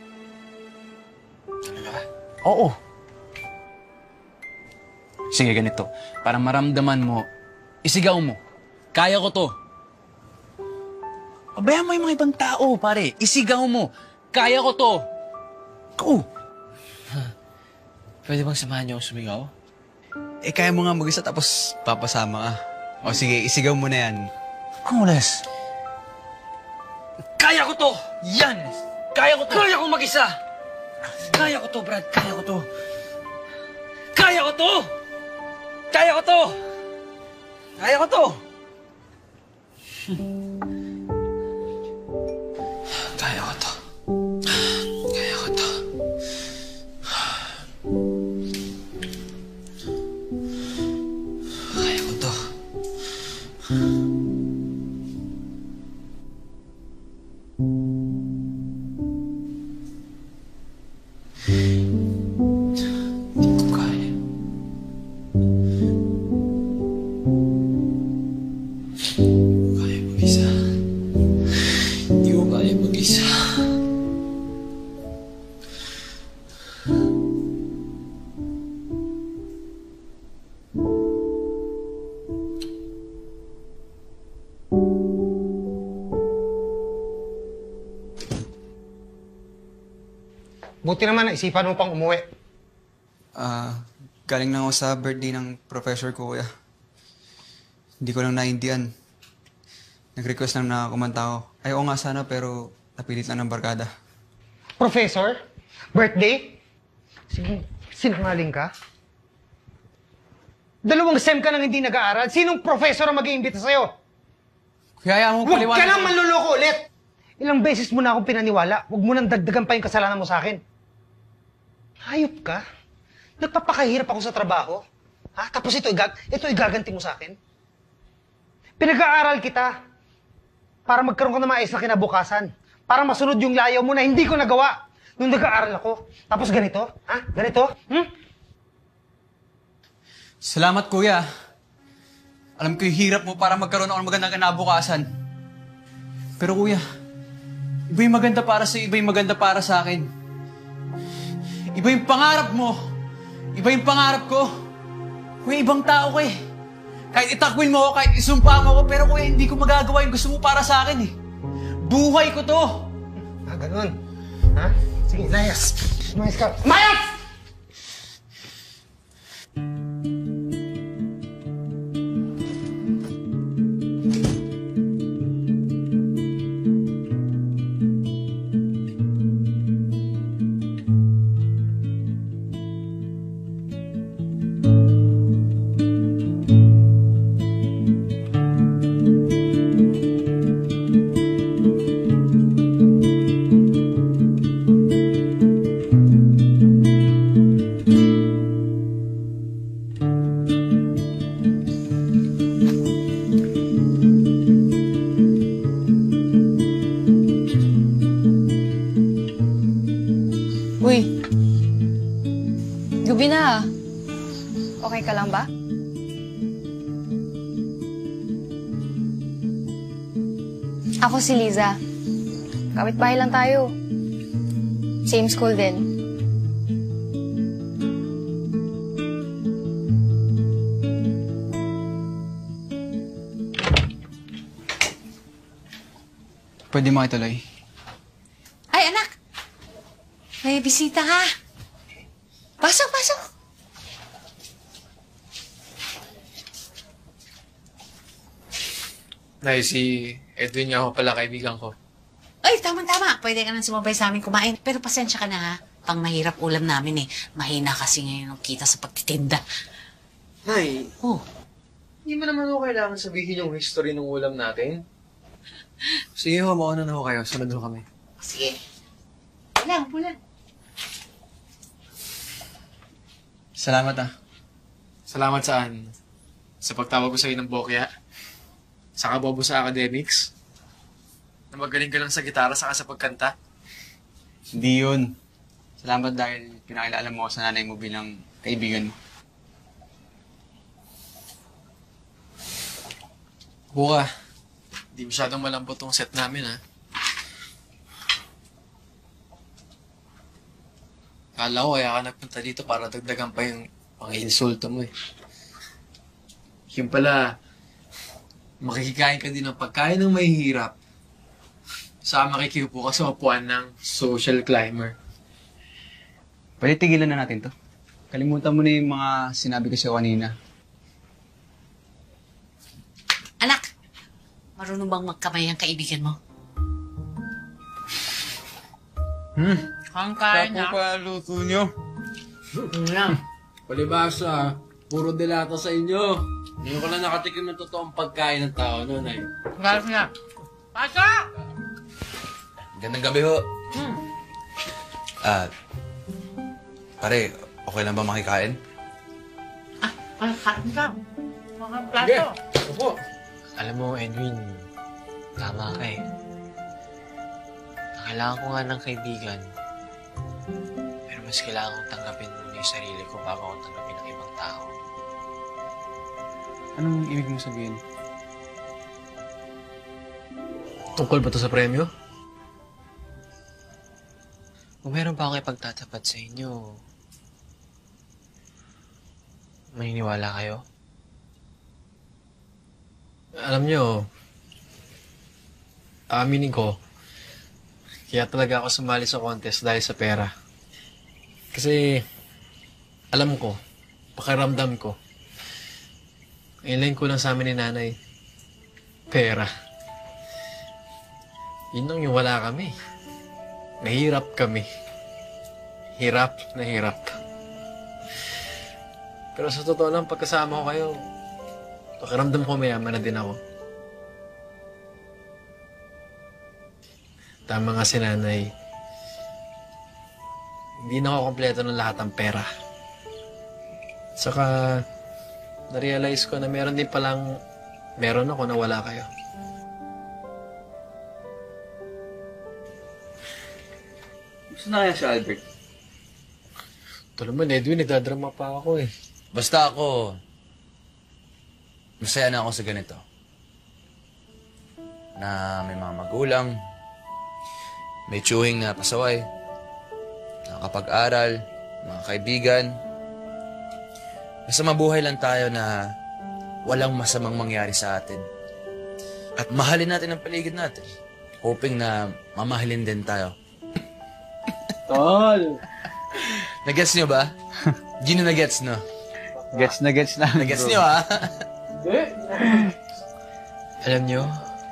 Talaga? Oo. Sige, ganito. Para maramdaman mo, isigaw mo. Kaya ko to. Pabayaan mo yung mga ibang tao, pare. Isigaw mo. Kaya ko to. Go! Pwede bang samahan niyo akong sumigaw? Eh, kaya mo nga mag-isa tapos papasama ka. O sige, isigaw mo na yan. Kulas. Kaya ko to! Yan! Kaya ko to! Kaya ko mag-isa! Kaya ko to, Brad. Kaya ko to. Kaya ko to! Kaya ko to! Kaya ko to! Kaya ko to. Kaya ko to. Kaya ko to. Hindi ko kaya. Kaya mag-isa. Hindi ko kaya mag-isa. Buti naman naisipan mo pang umuwi. Ah, galing na ako sa birthday ng professor ko, kuya. Hindi ko lang naindiyan. Nag-request lang na kumanta ako. Ay, oo nga sana, pero napilit lang ng barkada. Professor? Birthday? Sige, sinungaling ka? Dalawang sem ka nang hindi nag-aaral. Sinong professor ang mag-iimbita sa'yo? Kaya ayaw mo Huwag paliwanag. ka nang manluloko ulit! Ilang beses mo na akong pinaniwala. Huwag mo nang dagdagan pa yung kasalanan mo sa akin. Hayop ka? Nagpapakahirap ako sa trabaho? Ha? Tapos ito, igag ito igaganti mo sa akin? Pinag-aaral kita para magkaroon ka ng maayos na kinabukasan. Para masunod yung layaw mo na hindi ko nagawa nung nag-aaral ako. Tapos ganito? Ha? Ganito? Hmm? Salamat, kuya. Alam ko yung hirap mo para magkaroon ako ng magandang kinabukasan. Pero kuya, iba yung maganda para sa iba yung maganda para sa akin. Iba yung pangarap mo. Iba yung pangarap ko. Kuya, ibang tao ka eh. Kahit itakwil mo ako, kahit isumpa mo ako, pero kuya, hindi ko magagawa yung gusto mo para sa akin eh. Buhay ko to. Ah, ganun. Ha? Sige, layas. Umayos ka. Mayas! Uy. Gabi na. Okay ka lang ba? Ako si Liza. Kapitbahay lang tayo. Same school din. Pwede makituloy. Ay, anak! May bisita ka. Pasok, pasok! Nay, si Edwin nga ako pala, kaibigan ko. Ay, tama-tama. Pwede ka nang sumabay sa amin kumain. Pero pasensya ka na ha. Pang mahirap ulam namin eh. Mahina kasi ngayon ang kita sa pagtitinda. Nay, Oh, hindi mo naman ako kailangan sabihin yung history ng ulam natin. Sige ho, mauna na ho kayo. Sunod ho kami. sige. Wala, wala. Salamat ah. Salamat saan? Sa pagtawag ko sa'yo ng bokya? Sa kabobo sa academics? Na magaling ka lang sa gitara saka sa pagkanta? Hindi yun. Salamat dahil pinakilala mo ako sa nanay mo bilang kaibigan mo. Buka, Di masyadong malambot tong set namin, ha? Kala ko kaya ka nagpunta dito para dagdagan pa yung mga insulto mo, eh. Yung pala, makikikain ka din ng pagkain ng mahihirap. Saka makikiupo ka sa upuan ng social climber. Pwede tigilan na natin to. Kalimutan mo na yung mga sinabi ko sa'yo kanina. Anak, marunong bang magkamay ang kaibigan mo? Hmm. Kangkain na. pa luto nyo. Na. Palibasa, puro delata sa inyo. Hindi ko lang nakatikim ng totoong pagkain ng tao noon, ay. Galas na. Pasok! Gandang gabi ho. Hmm. Ah, pare, okay lang ba makikain? Ay, kain ka. Mga plato. Opo. Alam mo, Edwin, tama ka eh. Kailangan ko nga ng kaibigan. Pero mas kailangan kong tanggapin muna yung sarili ko bago ako tanggapin ng ibang tao. Anong ibig mo sabihin? Tungkol ba to sa premyo? Kung meron pa akong ipagtatapat sa inyo, maniniwala kayo? Alam nyo, aminin ko, kaya talaga ako sumali sa contest dahil sa pera. Kasi, alam ko, pakiramdam ko, ilan ko lang sa amin ni nanay, pera. Yun lang yung wala kami. Nahirap kami. Hirap na hirap. Pero sa totoo lang, pagkasama ko kayo, pakiramdam ko mayaman na din ako. Tama nga si nanay. Hindi na ako kompleto ng lahat ng pera. Saka, na-realize ko na meron din palang meron ako na wala kayo. Gusto na kaya si Albert? Ito naman, Edwin, nagdadrama pa ako eh. Basta ako, masaya na ako sa ganito. Na may mga magulang, may tsuhing na pasaway, nakakapag-aral, mga kaibigan. Basta mabuhay lang tayo na walang masamang mangyari sa atin. At mahalin natin ang paligid natin. Hoping na mamahalin din tayo. Tol! Nag-gets nyo ba? Gino na-gets, no? Gets na gets na. Nag-gets nyo, ha? Alam nyo,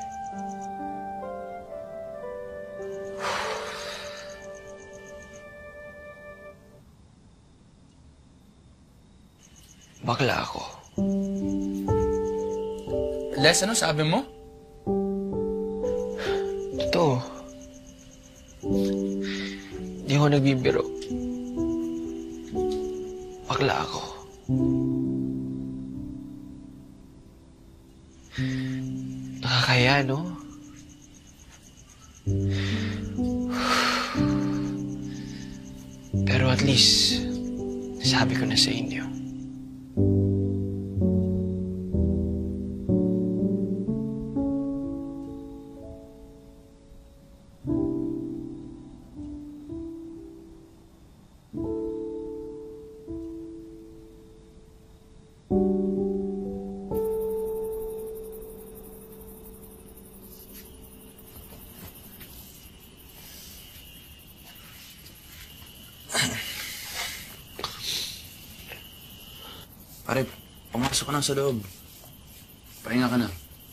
bakla ako. Les, ano sabi mo? Totoo. Hindi ako nagbibiro. Bakla ako. Nakakaya, no? Pero at least, sabi ko na sa inyo. Pare, pumasok ka na sa loob. Pahinga ka na.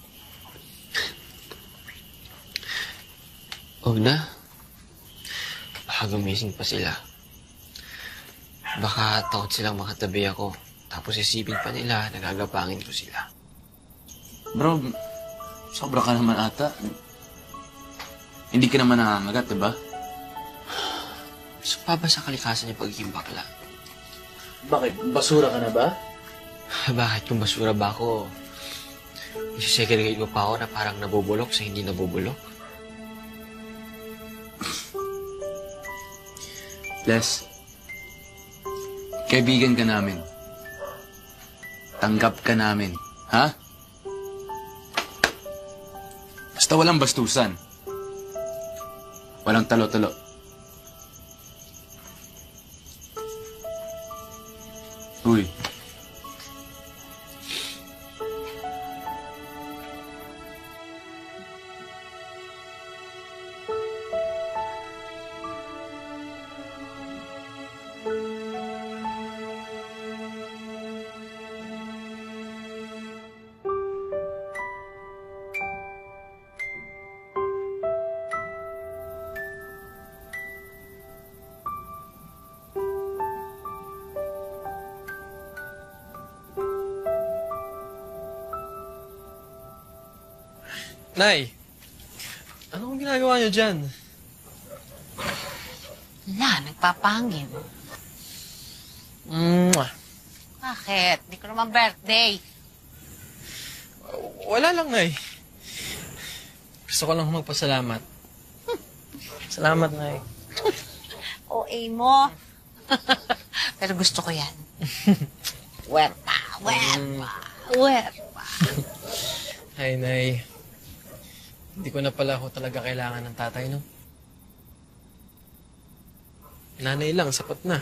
Huwag na. Baka gumising pa sila. Baka takot silang makatabi ako. Tapos isipin pa nila, nagagapangin ko sila. Bro, sobra ka naman ata. Hindi ka naman nangangagat, diba? So pa ba sa kalikasan yung pagiging bakla? Bakit? Basura ka na ba? Bakit kung basura ba ako? Isisegregate mo pa ako na parang nabubulok sa hindi nabubulok? Les, kaibigan ka namin. Tanggap ka namin. Ha? Basta walang bastusan. Walang talo-talo. Uy. Nay, anong ginagawa niyo dyan? Wala, nagpapangin. Mwah. Bakit? Di ko naman birthday. Wala lang, Nay. Gusto ko lang magpasalamat. Salamat, Nay. O A mo. Pero gusto ko yan. Werpa, werpa, werpa. Ay, Nay. Hindi ko na pala ako talaga kailangan ng tatay, no? Nanay lang, sapat na.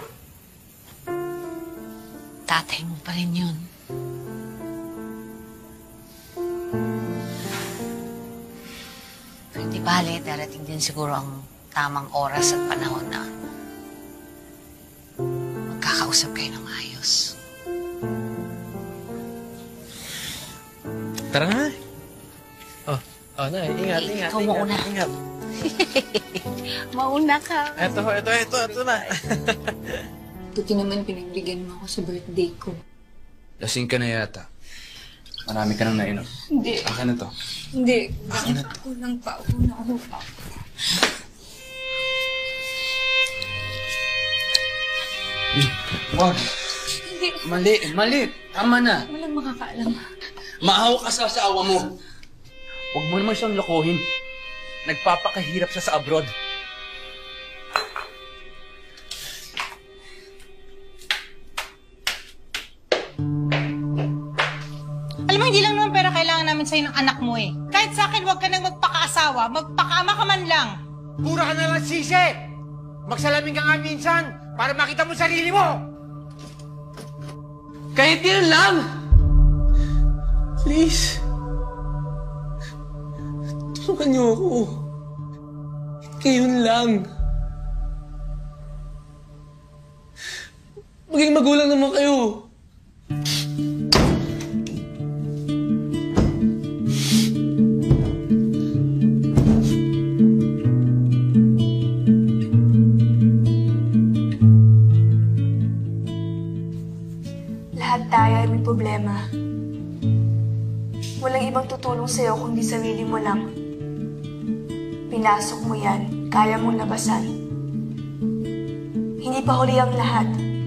Tatay mo pa rin yun. Pero di bale, darating din siguro ang tamang oras at panahon na magkakausap kayo ng ayos. Tara na. Oh, oh, Nay, ingat, Eh, ingat, ikaw ingat, mauna. ingat. Mauna ka. Eto, eto, eto, eto na. Buti naman pinagbigyan mo ako sa birthday ko. Lasing ka na yata. Marami ka nang nainom. Hindi. Akin na to. Hindi. Kulang pa. Kulang ako pa. Wag. Hindi. Mali, mali. Tama na. Walang makakaalam. Maahaw ka sa asawa mo. Huwag mo naman siyang lokohin. Nagpapakahirap siya sa abroad. Alam mo, hindi lang naman pera kailangan namin sa'yo ng anak mo eh. Kahit sa akin, huwag ka nang magpakaasawa, magpakaama ka man lang. Pura ka na lang sisi! Magsalamin ka nga minsan para makita mo sarili mo! Kahit yun lang! Please. Tulungan niyo ako. Ngayon lang. Maging magulang naman kayo. Lahat tayo ay may problema. Walang ibang tutulong sa'yo kundi sarili mo lang. Pinasok mo yan, kaya mong labasan. Hindi pa huli ang lahat.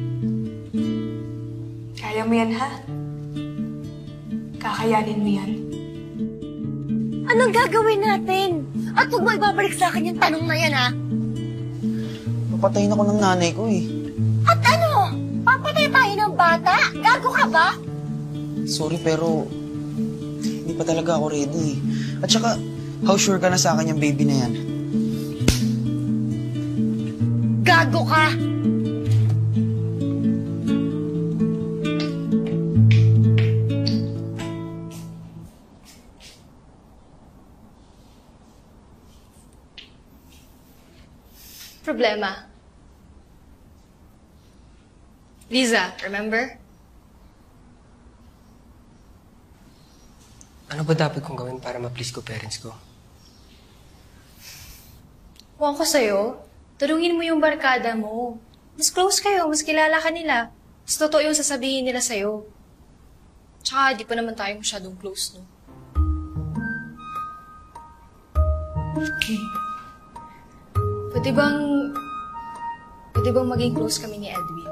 Kaya mo yan, ha? Kakayanin mo yan. Anong gagawin natin? At huwag mo ibabalik sa akin yung tanong na yan, ha? Papatayin ako ng nanay ko eh. At ano? Papatay tayo ng bata? Gago ka ba? Sorry pero hindi pa talaga ako ready. At saka, how sure ka na sa akin yung baby na yan? Gago ka! Problema. Liza, remember? Ano ba dapat kong gawin para ma-please ko parents ko? Huwag ko sa'yo. Tulungin mo yung barkada mo. Mas close kayo, mas kilala ka nila. Mas totoo yung sasabihin nila sa'yo. Tsaka, di pa naman tayo masyadong close, no? Okay. Pwede bang... Pwede bang maging close kami ni Edwin?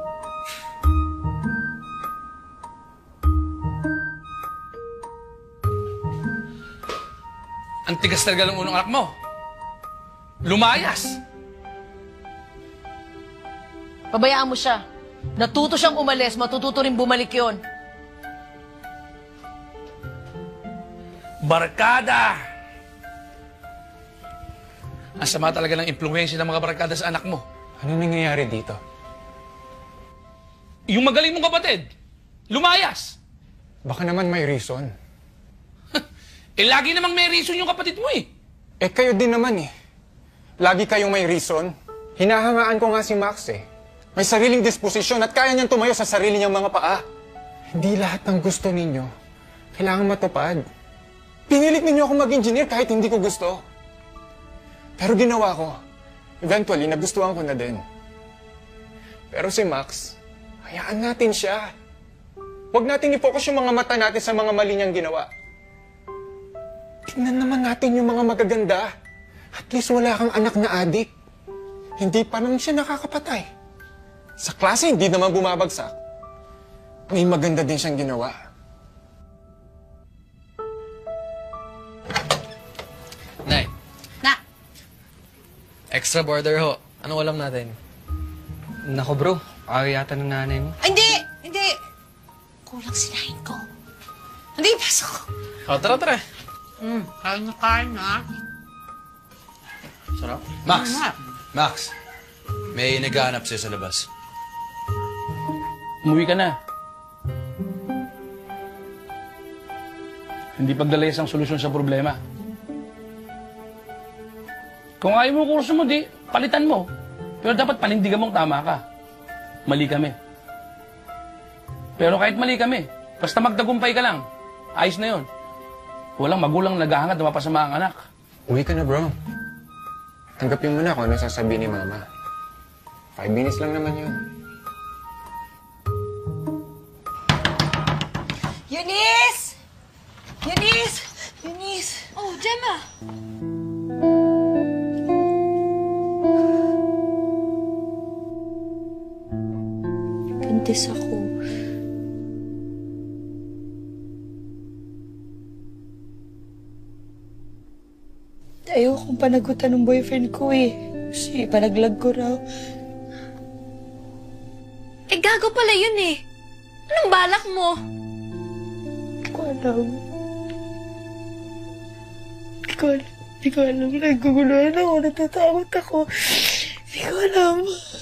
Ang tigas talaga ng unang anak mo. Lumayas! Pabayaan mo siya. Natuto siyang umalis, matututo rin bumalik yon. Barkada! Ang sama talaga ng impluensya ng mga barkada sa anak mo. Ano nangyayari dito? Yung magaling mong kapatid, lumayas. Baka naman may reason. Eh, lagi namang may reason yung kapatid mo eh. Eh, kayo din naman eh. Lagi kayong may reason. Hinahangaan ko nga si Max eh. May sariling disposisyon at kaya niyang tumayo sa sarili niyang mga paa. Hindi lahat ng gusto ninyo kailangan matupad. Pinilit ninyo ako mag-engineer kahit hindi ko gusto. Pero ginawa ko. Eventually, nagustuhan ko na din. Pero si Max, hayaan natin siya. Huwag natin i-focus yung mga mata natin sa mga mali niyang ginawa. Tingnan naman natin yung mga magaganda. At least wala kang anak na adik. Hindi pa naman siya nakakapatay. Sa klase, hindi naman bumabagsak. May maganda din siyang ginawa. Nay. Na. Extra border ho. Anong ulam natin? Nako bro, ayaw yata ng nanay mo. Ay, hindi! Hindi! Kulang sinahin ko. Hindi, pasok. O, tara, tara. Hmm, kain na kain na. Sarap. Max! Max! May naghahanap sa'yo sa labas. Umuwi ka na. Hindi pagdalayas ang solusyon sa problema. Kung ayaw mo kurso mo, di, palitan mo. Pero dapat panindigan mong tama ka. Mali kami. Pero kahit mali kami, basta magtagumpay ka lang, ayos na yon. Walang magulang naghahangad na mapasama ang anak. Uwi ka na, bro. Tanggapin mo na kung ano sasabihin ni Mama. Five minutes lang naman yun. Eunice! Eunice! Eunice! Oh, Gemma! Buntis ako. Ayokong panagutan ng boyfriend ko eh. Kasi panaglag ko raw. Eh, gago pala yun eh. Anong balak mo? Hindi ko alam. Hindi ko alam. Hindi ko alam. Naguguluhan ako. Natatakot ako. Hindi ko alam.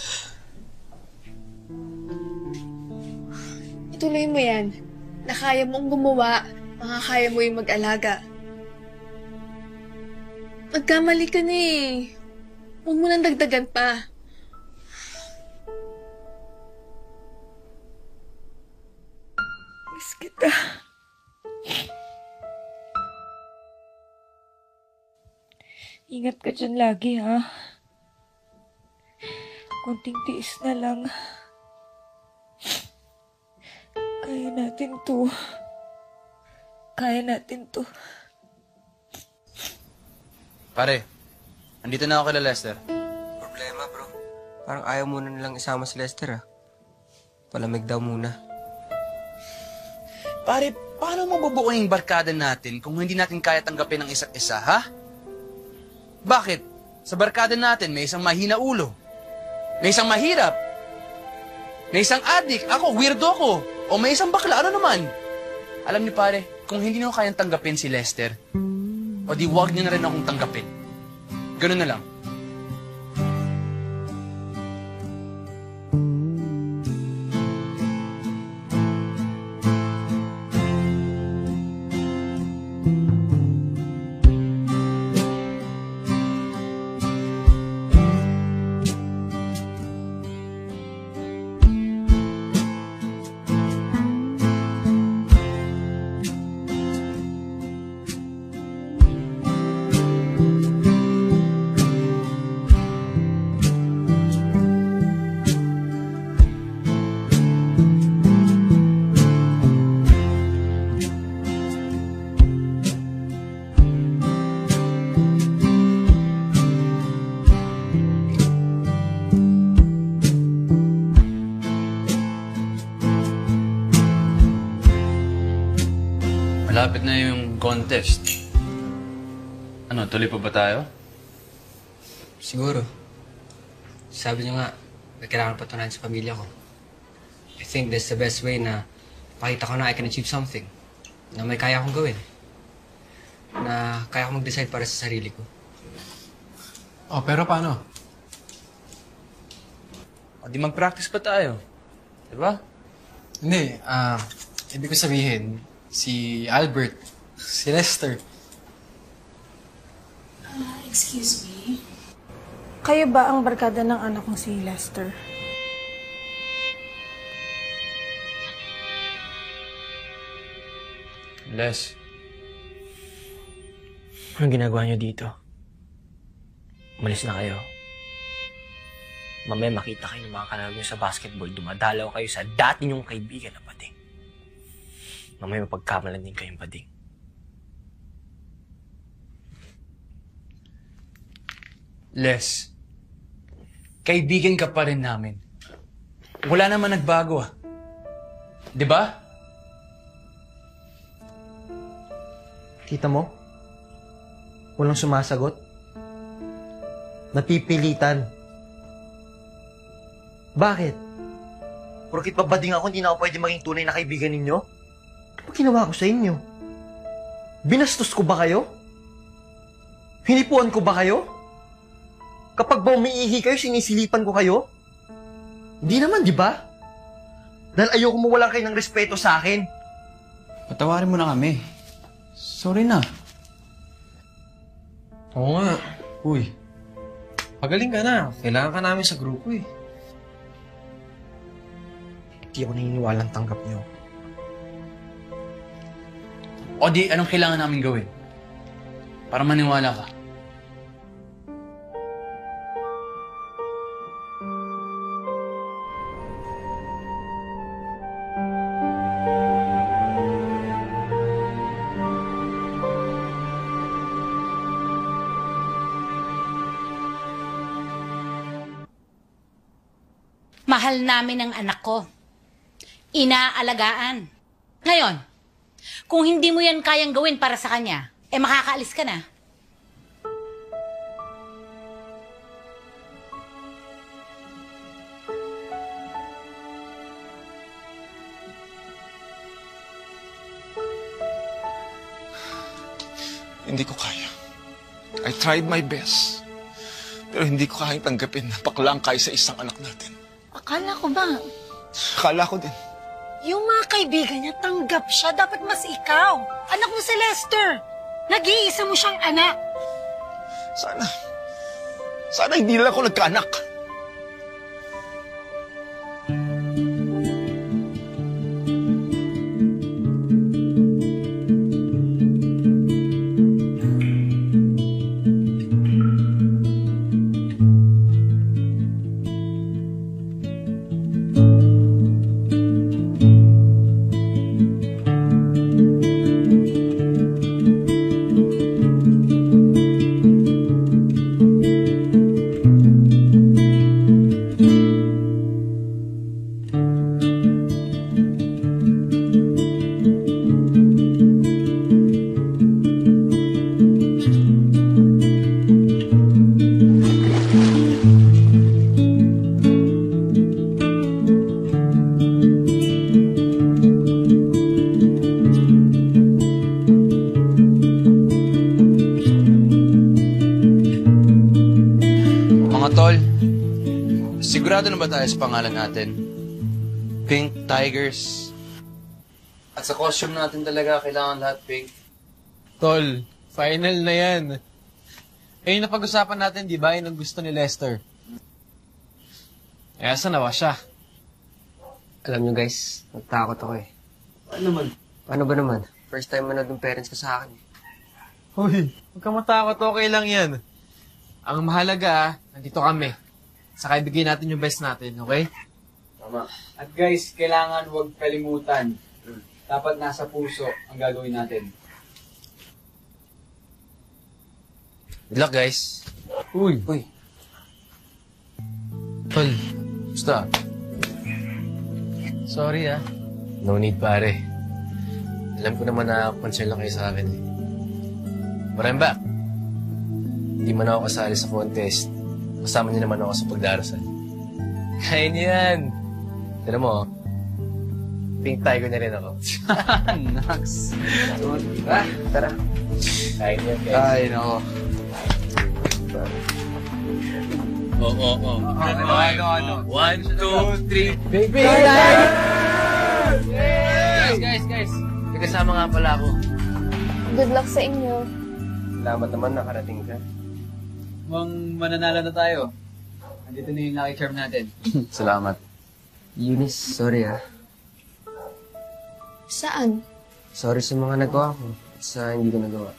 Ituloy mo yan. Nakaya mong gumawa, makakaya mo yung mag-alaga. Magkamali ka na eh. Huwag mo nang dagdagan pa. Miss kita. Ingat ka dyan lagi, ha? Konting tiis na lang. Kaya natin to. Kaya natin to. Pare, andito na ako kay Lester. Problema, bro. Parang ayaw muna nilang isama si Lester, ah. Palamig daw muna. Pare, paano mabubuo yung barkada natin kung hindi natin kaya tanggapin ang isa't isa, ha? Bakit? Sa barkada natin, may isang mahina ulo. May isang mahirap. May isang adik. Ako, weirdo ako. O may isang bakla. Ano naman? Alam niyo, pare, kung hindi niyo kayang tanggapin si Lester, o di wag niyo na rin akong tanggapin. Ganun na lang. Malapit na yung contest. Ano, tuloy pa ba tayo? Siguro. Sabi niyo nga, may kailangan patunayan sa pamilya ko. I think that's the best way na pakita ko na I can achieve something. Na may kaya akong gawin. Na kaya akong mag-decide para sa sarili ko. Oh, pero paano? O di mag-practice pa tayo. Diba? Hindi, ah, ibig ko sabihin, si Albert, si Lester. Uh, excuse me? Kayo ba ang barkada ng anak kong si Lester? Les, anong ginagawa niyo dito? Umalis na kayo. Mamaya makita kayo ng mga kalaro niyo sa basketball, dumadalaw kayo sa dati niyong kaibigan na Bading. Mamaya mapagkamalan din kayong Bading. Les, kaibigan ka pa rin namin. Wala naman nagbago ah. Diba? Kita mo? Walang sumasagot. Napipilitan. Bakit? Porkit babading ako, hindi na ako pwede maging tunay na kaibigan ninyo? Ano ba ginawa ko sa inyo? Binastos ko ba kayo? Hinipuan ko ba kayo? Kapag ba umiihi kayo, sinisilipan ko kayo? Hindi naman, di ba? Dahil ayoko mawalan kayo ng respeto sa akin. Patawarin mo na kami. Sorry na. Oo nga. Uy, pagaling ka na. Kailangan ka namin sa grupo eh. Hindi ako naniniwalang tanggap niyo. O di, anong kailangan namin gawin? Para maniwala ka. Mahal namin ang anak ko. Inaalagaan. Ngayon, kung hindi mo yan kayang gawin para sa kanya, eh makakaalis ka na. Hindi ko kaya. I tried my best. Pero hindi ko kayang tanggapin na paklang kayo sa isang anak natin. Akala ko ba, Akala ko din. yung mga kaibigan niya, tanggap siya. Dapat mas ikaw. Anak mo si Lester. Nag-iisa mo siyang anak. Sana, sana hindi lang ako nagkaanak. Sigurado na ba tayo sa pangalan natin? Pink Tigers. At sa costume natin talaga, kailangan lahat pink. Tol, final na yan. Eh, yung napag-usapan natin, di ba, yun ang gusto ni Lester. Eh, asa nawa siya? Alam nyo guys, nagtakot ako eh. Ano naman? Paano ba naman? First time manood ng parents ko sa akin. Hoy, huwag ka matakot, okay lang yan. Ang mahalaga, ah, nandito kami. Saka ibigay natin yung best natin, okay? Tama. At guys, kailangan huwag kalimutan. Dapat nasa puso ang gagawin natin. Good luck, guys. Uy. Uy. Tol. Basta. Sorry, ah. No need, pare. Alam ko naman na concern lang kayo sa akin. Eh. But I'm back. Hindi man ako kasali sa contest. Kasama niyo naman ako sa pagdarasal. Kaya niyo yan. Tira mo, pink tiger na rin ako. Nax. Ah, tara. Kaya niyo yan, guys. Ay, nako. Oo, oo, oo. Ano, ano, ano? One, two, three. Baby! Guys, guys, guys. May kasama nga pala ako. Good luck sa inyo. Salamat naman nakarating ka. Mukhang mananalo na tayo. Andito na yung lucky charm natin. Salamat. Eunice, sorry ah. Saan? Sorry sa mga nagawa ko. Sa hindi ko nagawa.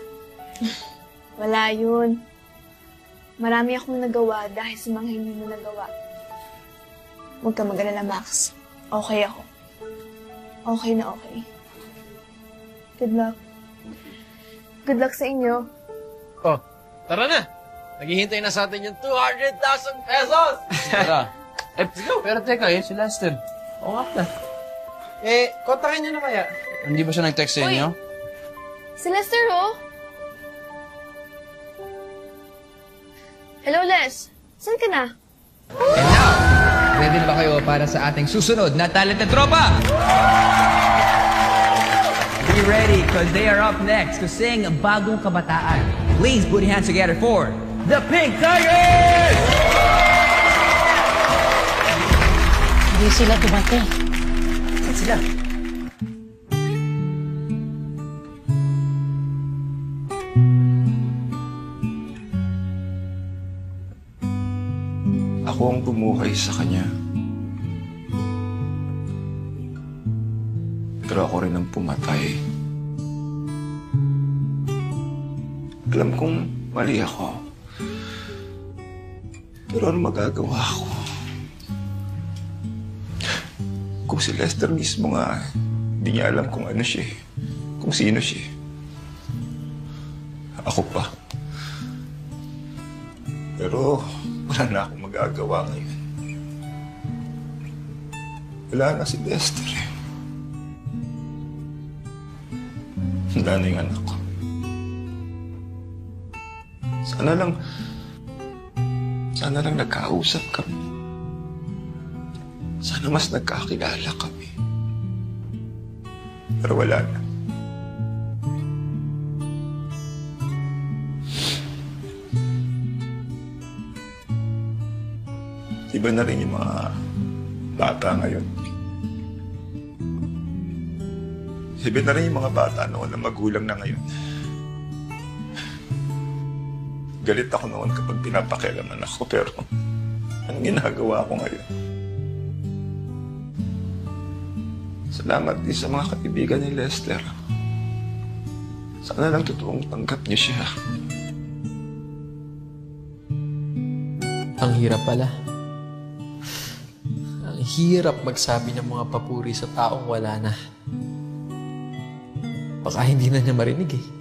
Wala yun. Marami akong nagawa dahil sa mga hindi mo nagawa. Huwag ka mag-alala, Max. Okay ako. Okay na okay. Good luck. Good luck sa inyo. Oh, tara na! Naghihintay na sa atin yung two hundred thousand pesos! Tara. Eh, pero teka, eh, si Lester. Oo nga pala. Eh, kontakin niyo na kaya? Hindi ba siya nag-text sa inyo? Si Lester, oh! Hello, Les. Saan ka na? And now, ready na ba kayo para sa ating susunod na talented tropa? Be ready, because they are up next to sing Bagong Kabataan. Please put your hands together for the Pink Tigers! Hindi sila tumate. Saan sila? Ako ang bumuhay sa kanya. Pero ako rin ang pumatay. Alam kong mali ako. Pero ano magagawa ko? Kung si Lester mismo nga, hindi niya alam kung ano siya, kung sino siya. Ako pa. Pero wala na akong magagawa ngayon. Wala na si Lester eh. Wala na yung anak ko. Sana lang, sana lang nagkausap kami. Sana mas nagkakilala kami. Pero wala na. Iba na rin yung mga bata ngayon. Iba na rin yung mga bata noon na magulang na ngayon. Galit ako noon kapag pinapakialaman ako, pero anong ginagawa ko ngayon? Salamat din sa mga kaibigan ni Lester. Sana lang totoong tanggap niya siya. Ang hirap pala. Ang hirap magsabi ng mga papuri sa taong wala na. Baka hindi na niya marinig eh.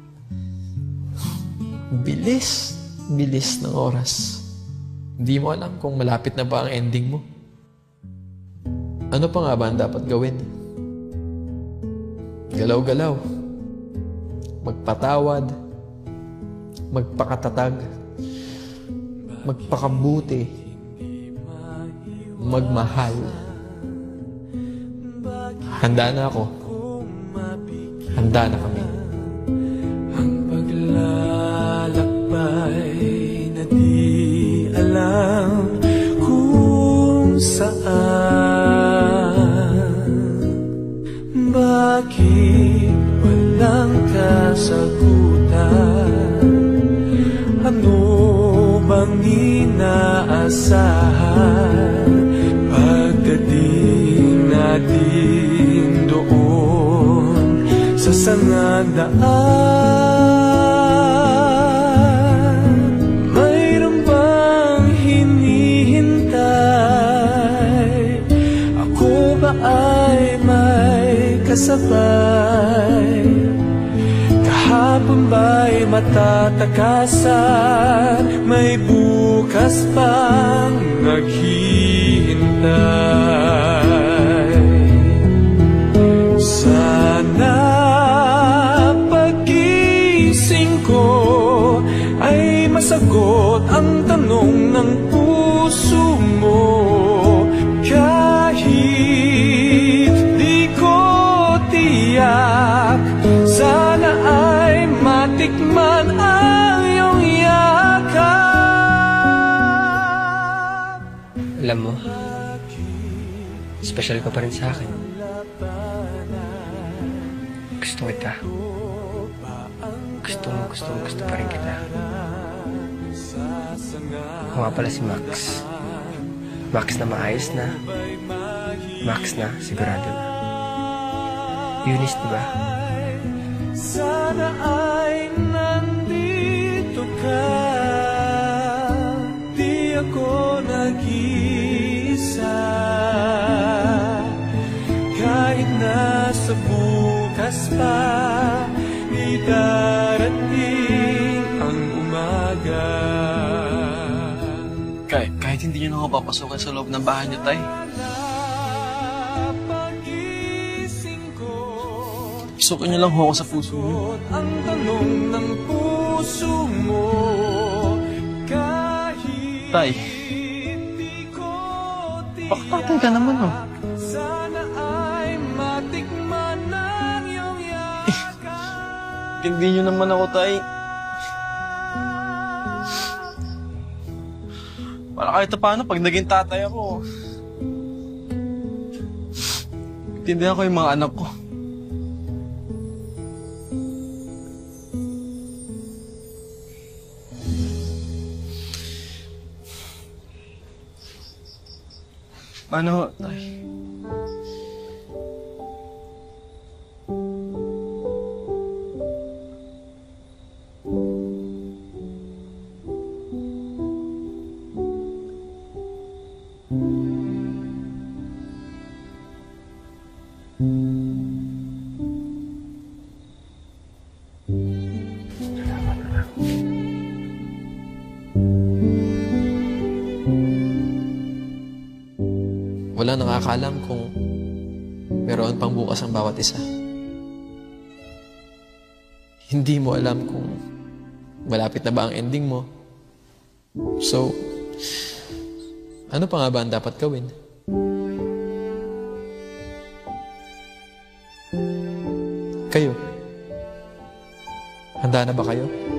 Bilis, bilis ng oras. Hindi mo alam kung malapit na ba ang ending mo. Ano pa nga ba ang dapat gawin? Galaw-galaw. Magpatawad. Magpakatatag. Magpakabuti. Magmahal. Handa na ako. Handa na kami. Ang paglalakbay na di alam kung saan. Bakit walang kasagutan? Ano bang inaasahan pagdating natin doon sa sangadaan? Mayroon bang hinihintay? Ako ba ay may kasabay? Kahapon ba'y matatakasan? May bukas pang naghihintay. Sana pagising ko ay masagot ang tanong ng puso mo. Kahit di ko tiyak, sana ay matikman ang iyong yakap. Alam mo, special ka pa rin sa akin. Gusto kita. Gusto mo, gusto mo, gusto pa rin kita. Ako nga pala si Max. Max na maayos na. Max na sigurado na. Eunice, diba? Sana ay nandito ka. Di ako nag-iisa. Kahit nasa bukas pa, di darating ang umaga. Kahit, kahit hindi niyo na ako papasukin sa loob ng bahay niyo, Tay. Pasukin niyo lang ho ako sa puso niyo. Ang tanong ng puso mo, kahit Tay, paktatay ka naman, oh. sana ay matikman ng iyong yakan. Hindi niyo naman ako, Tay. Para kahit paano, pag naging tatay ako, intindihan ko yung mga anak ko. Paano, Tay? Wala nakakaalam kung meron pang bukas ang bawat isa. Hindi mo alam kung malapit na ba ang ending mo. So, ano pa nga ba ang dapat gawin? Kayo? Handa na ba kayo?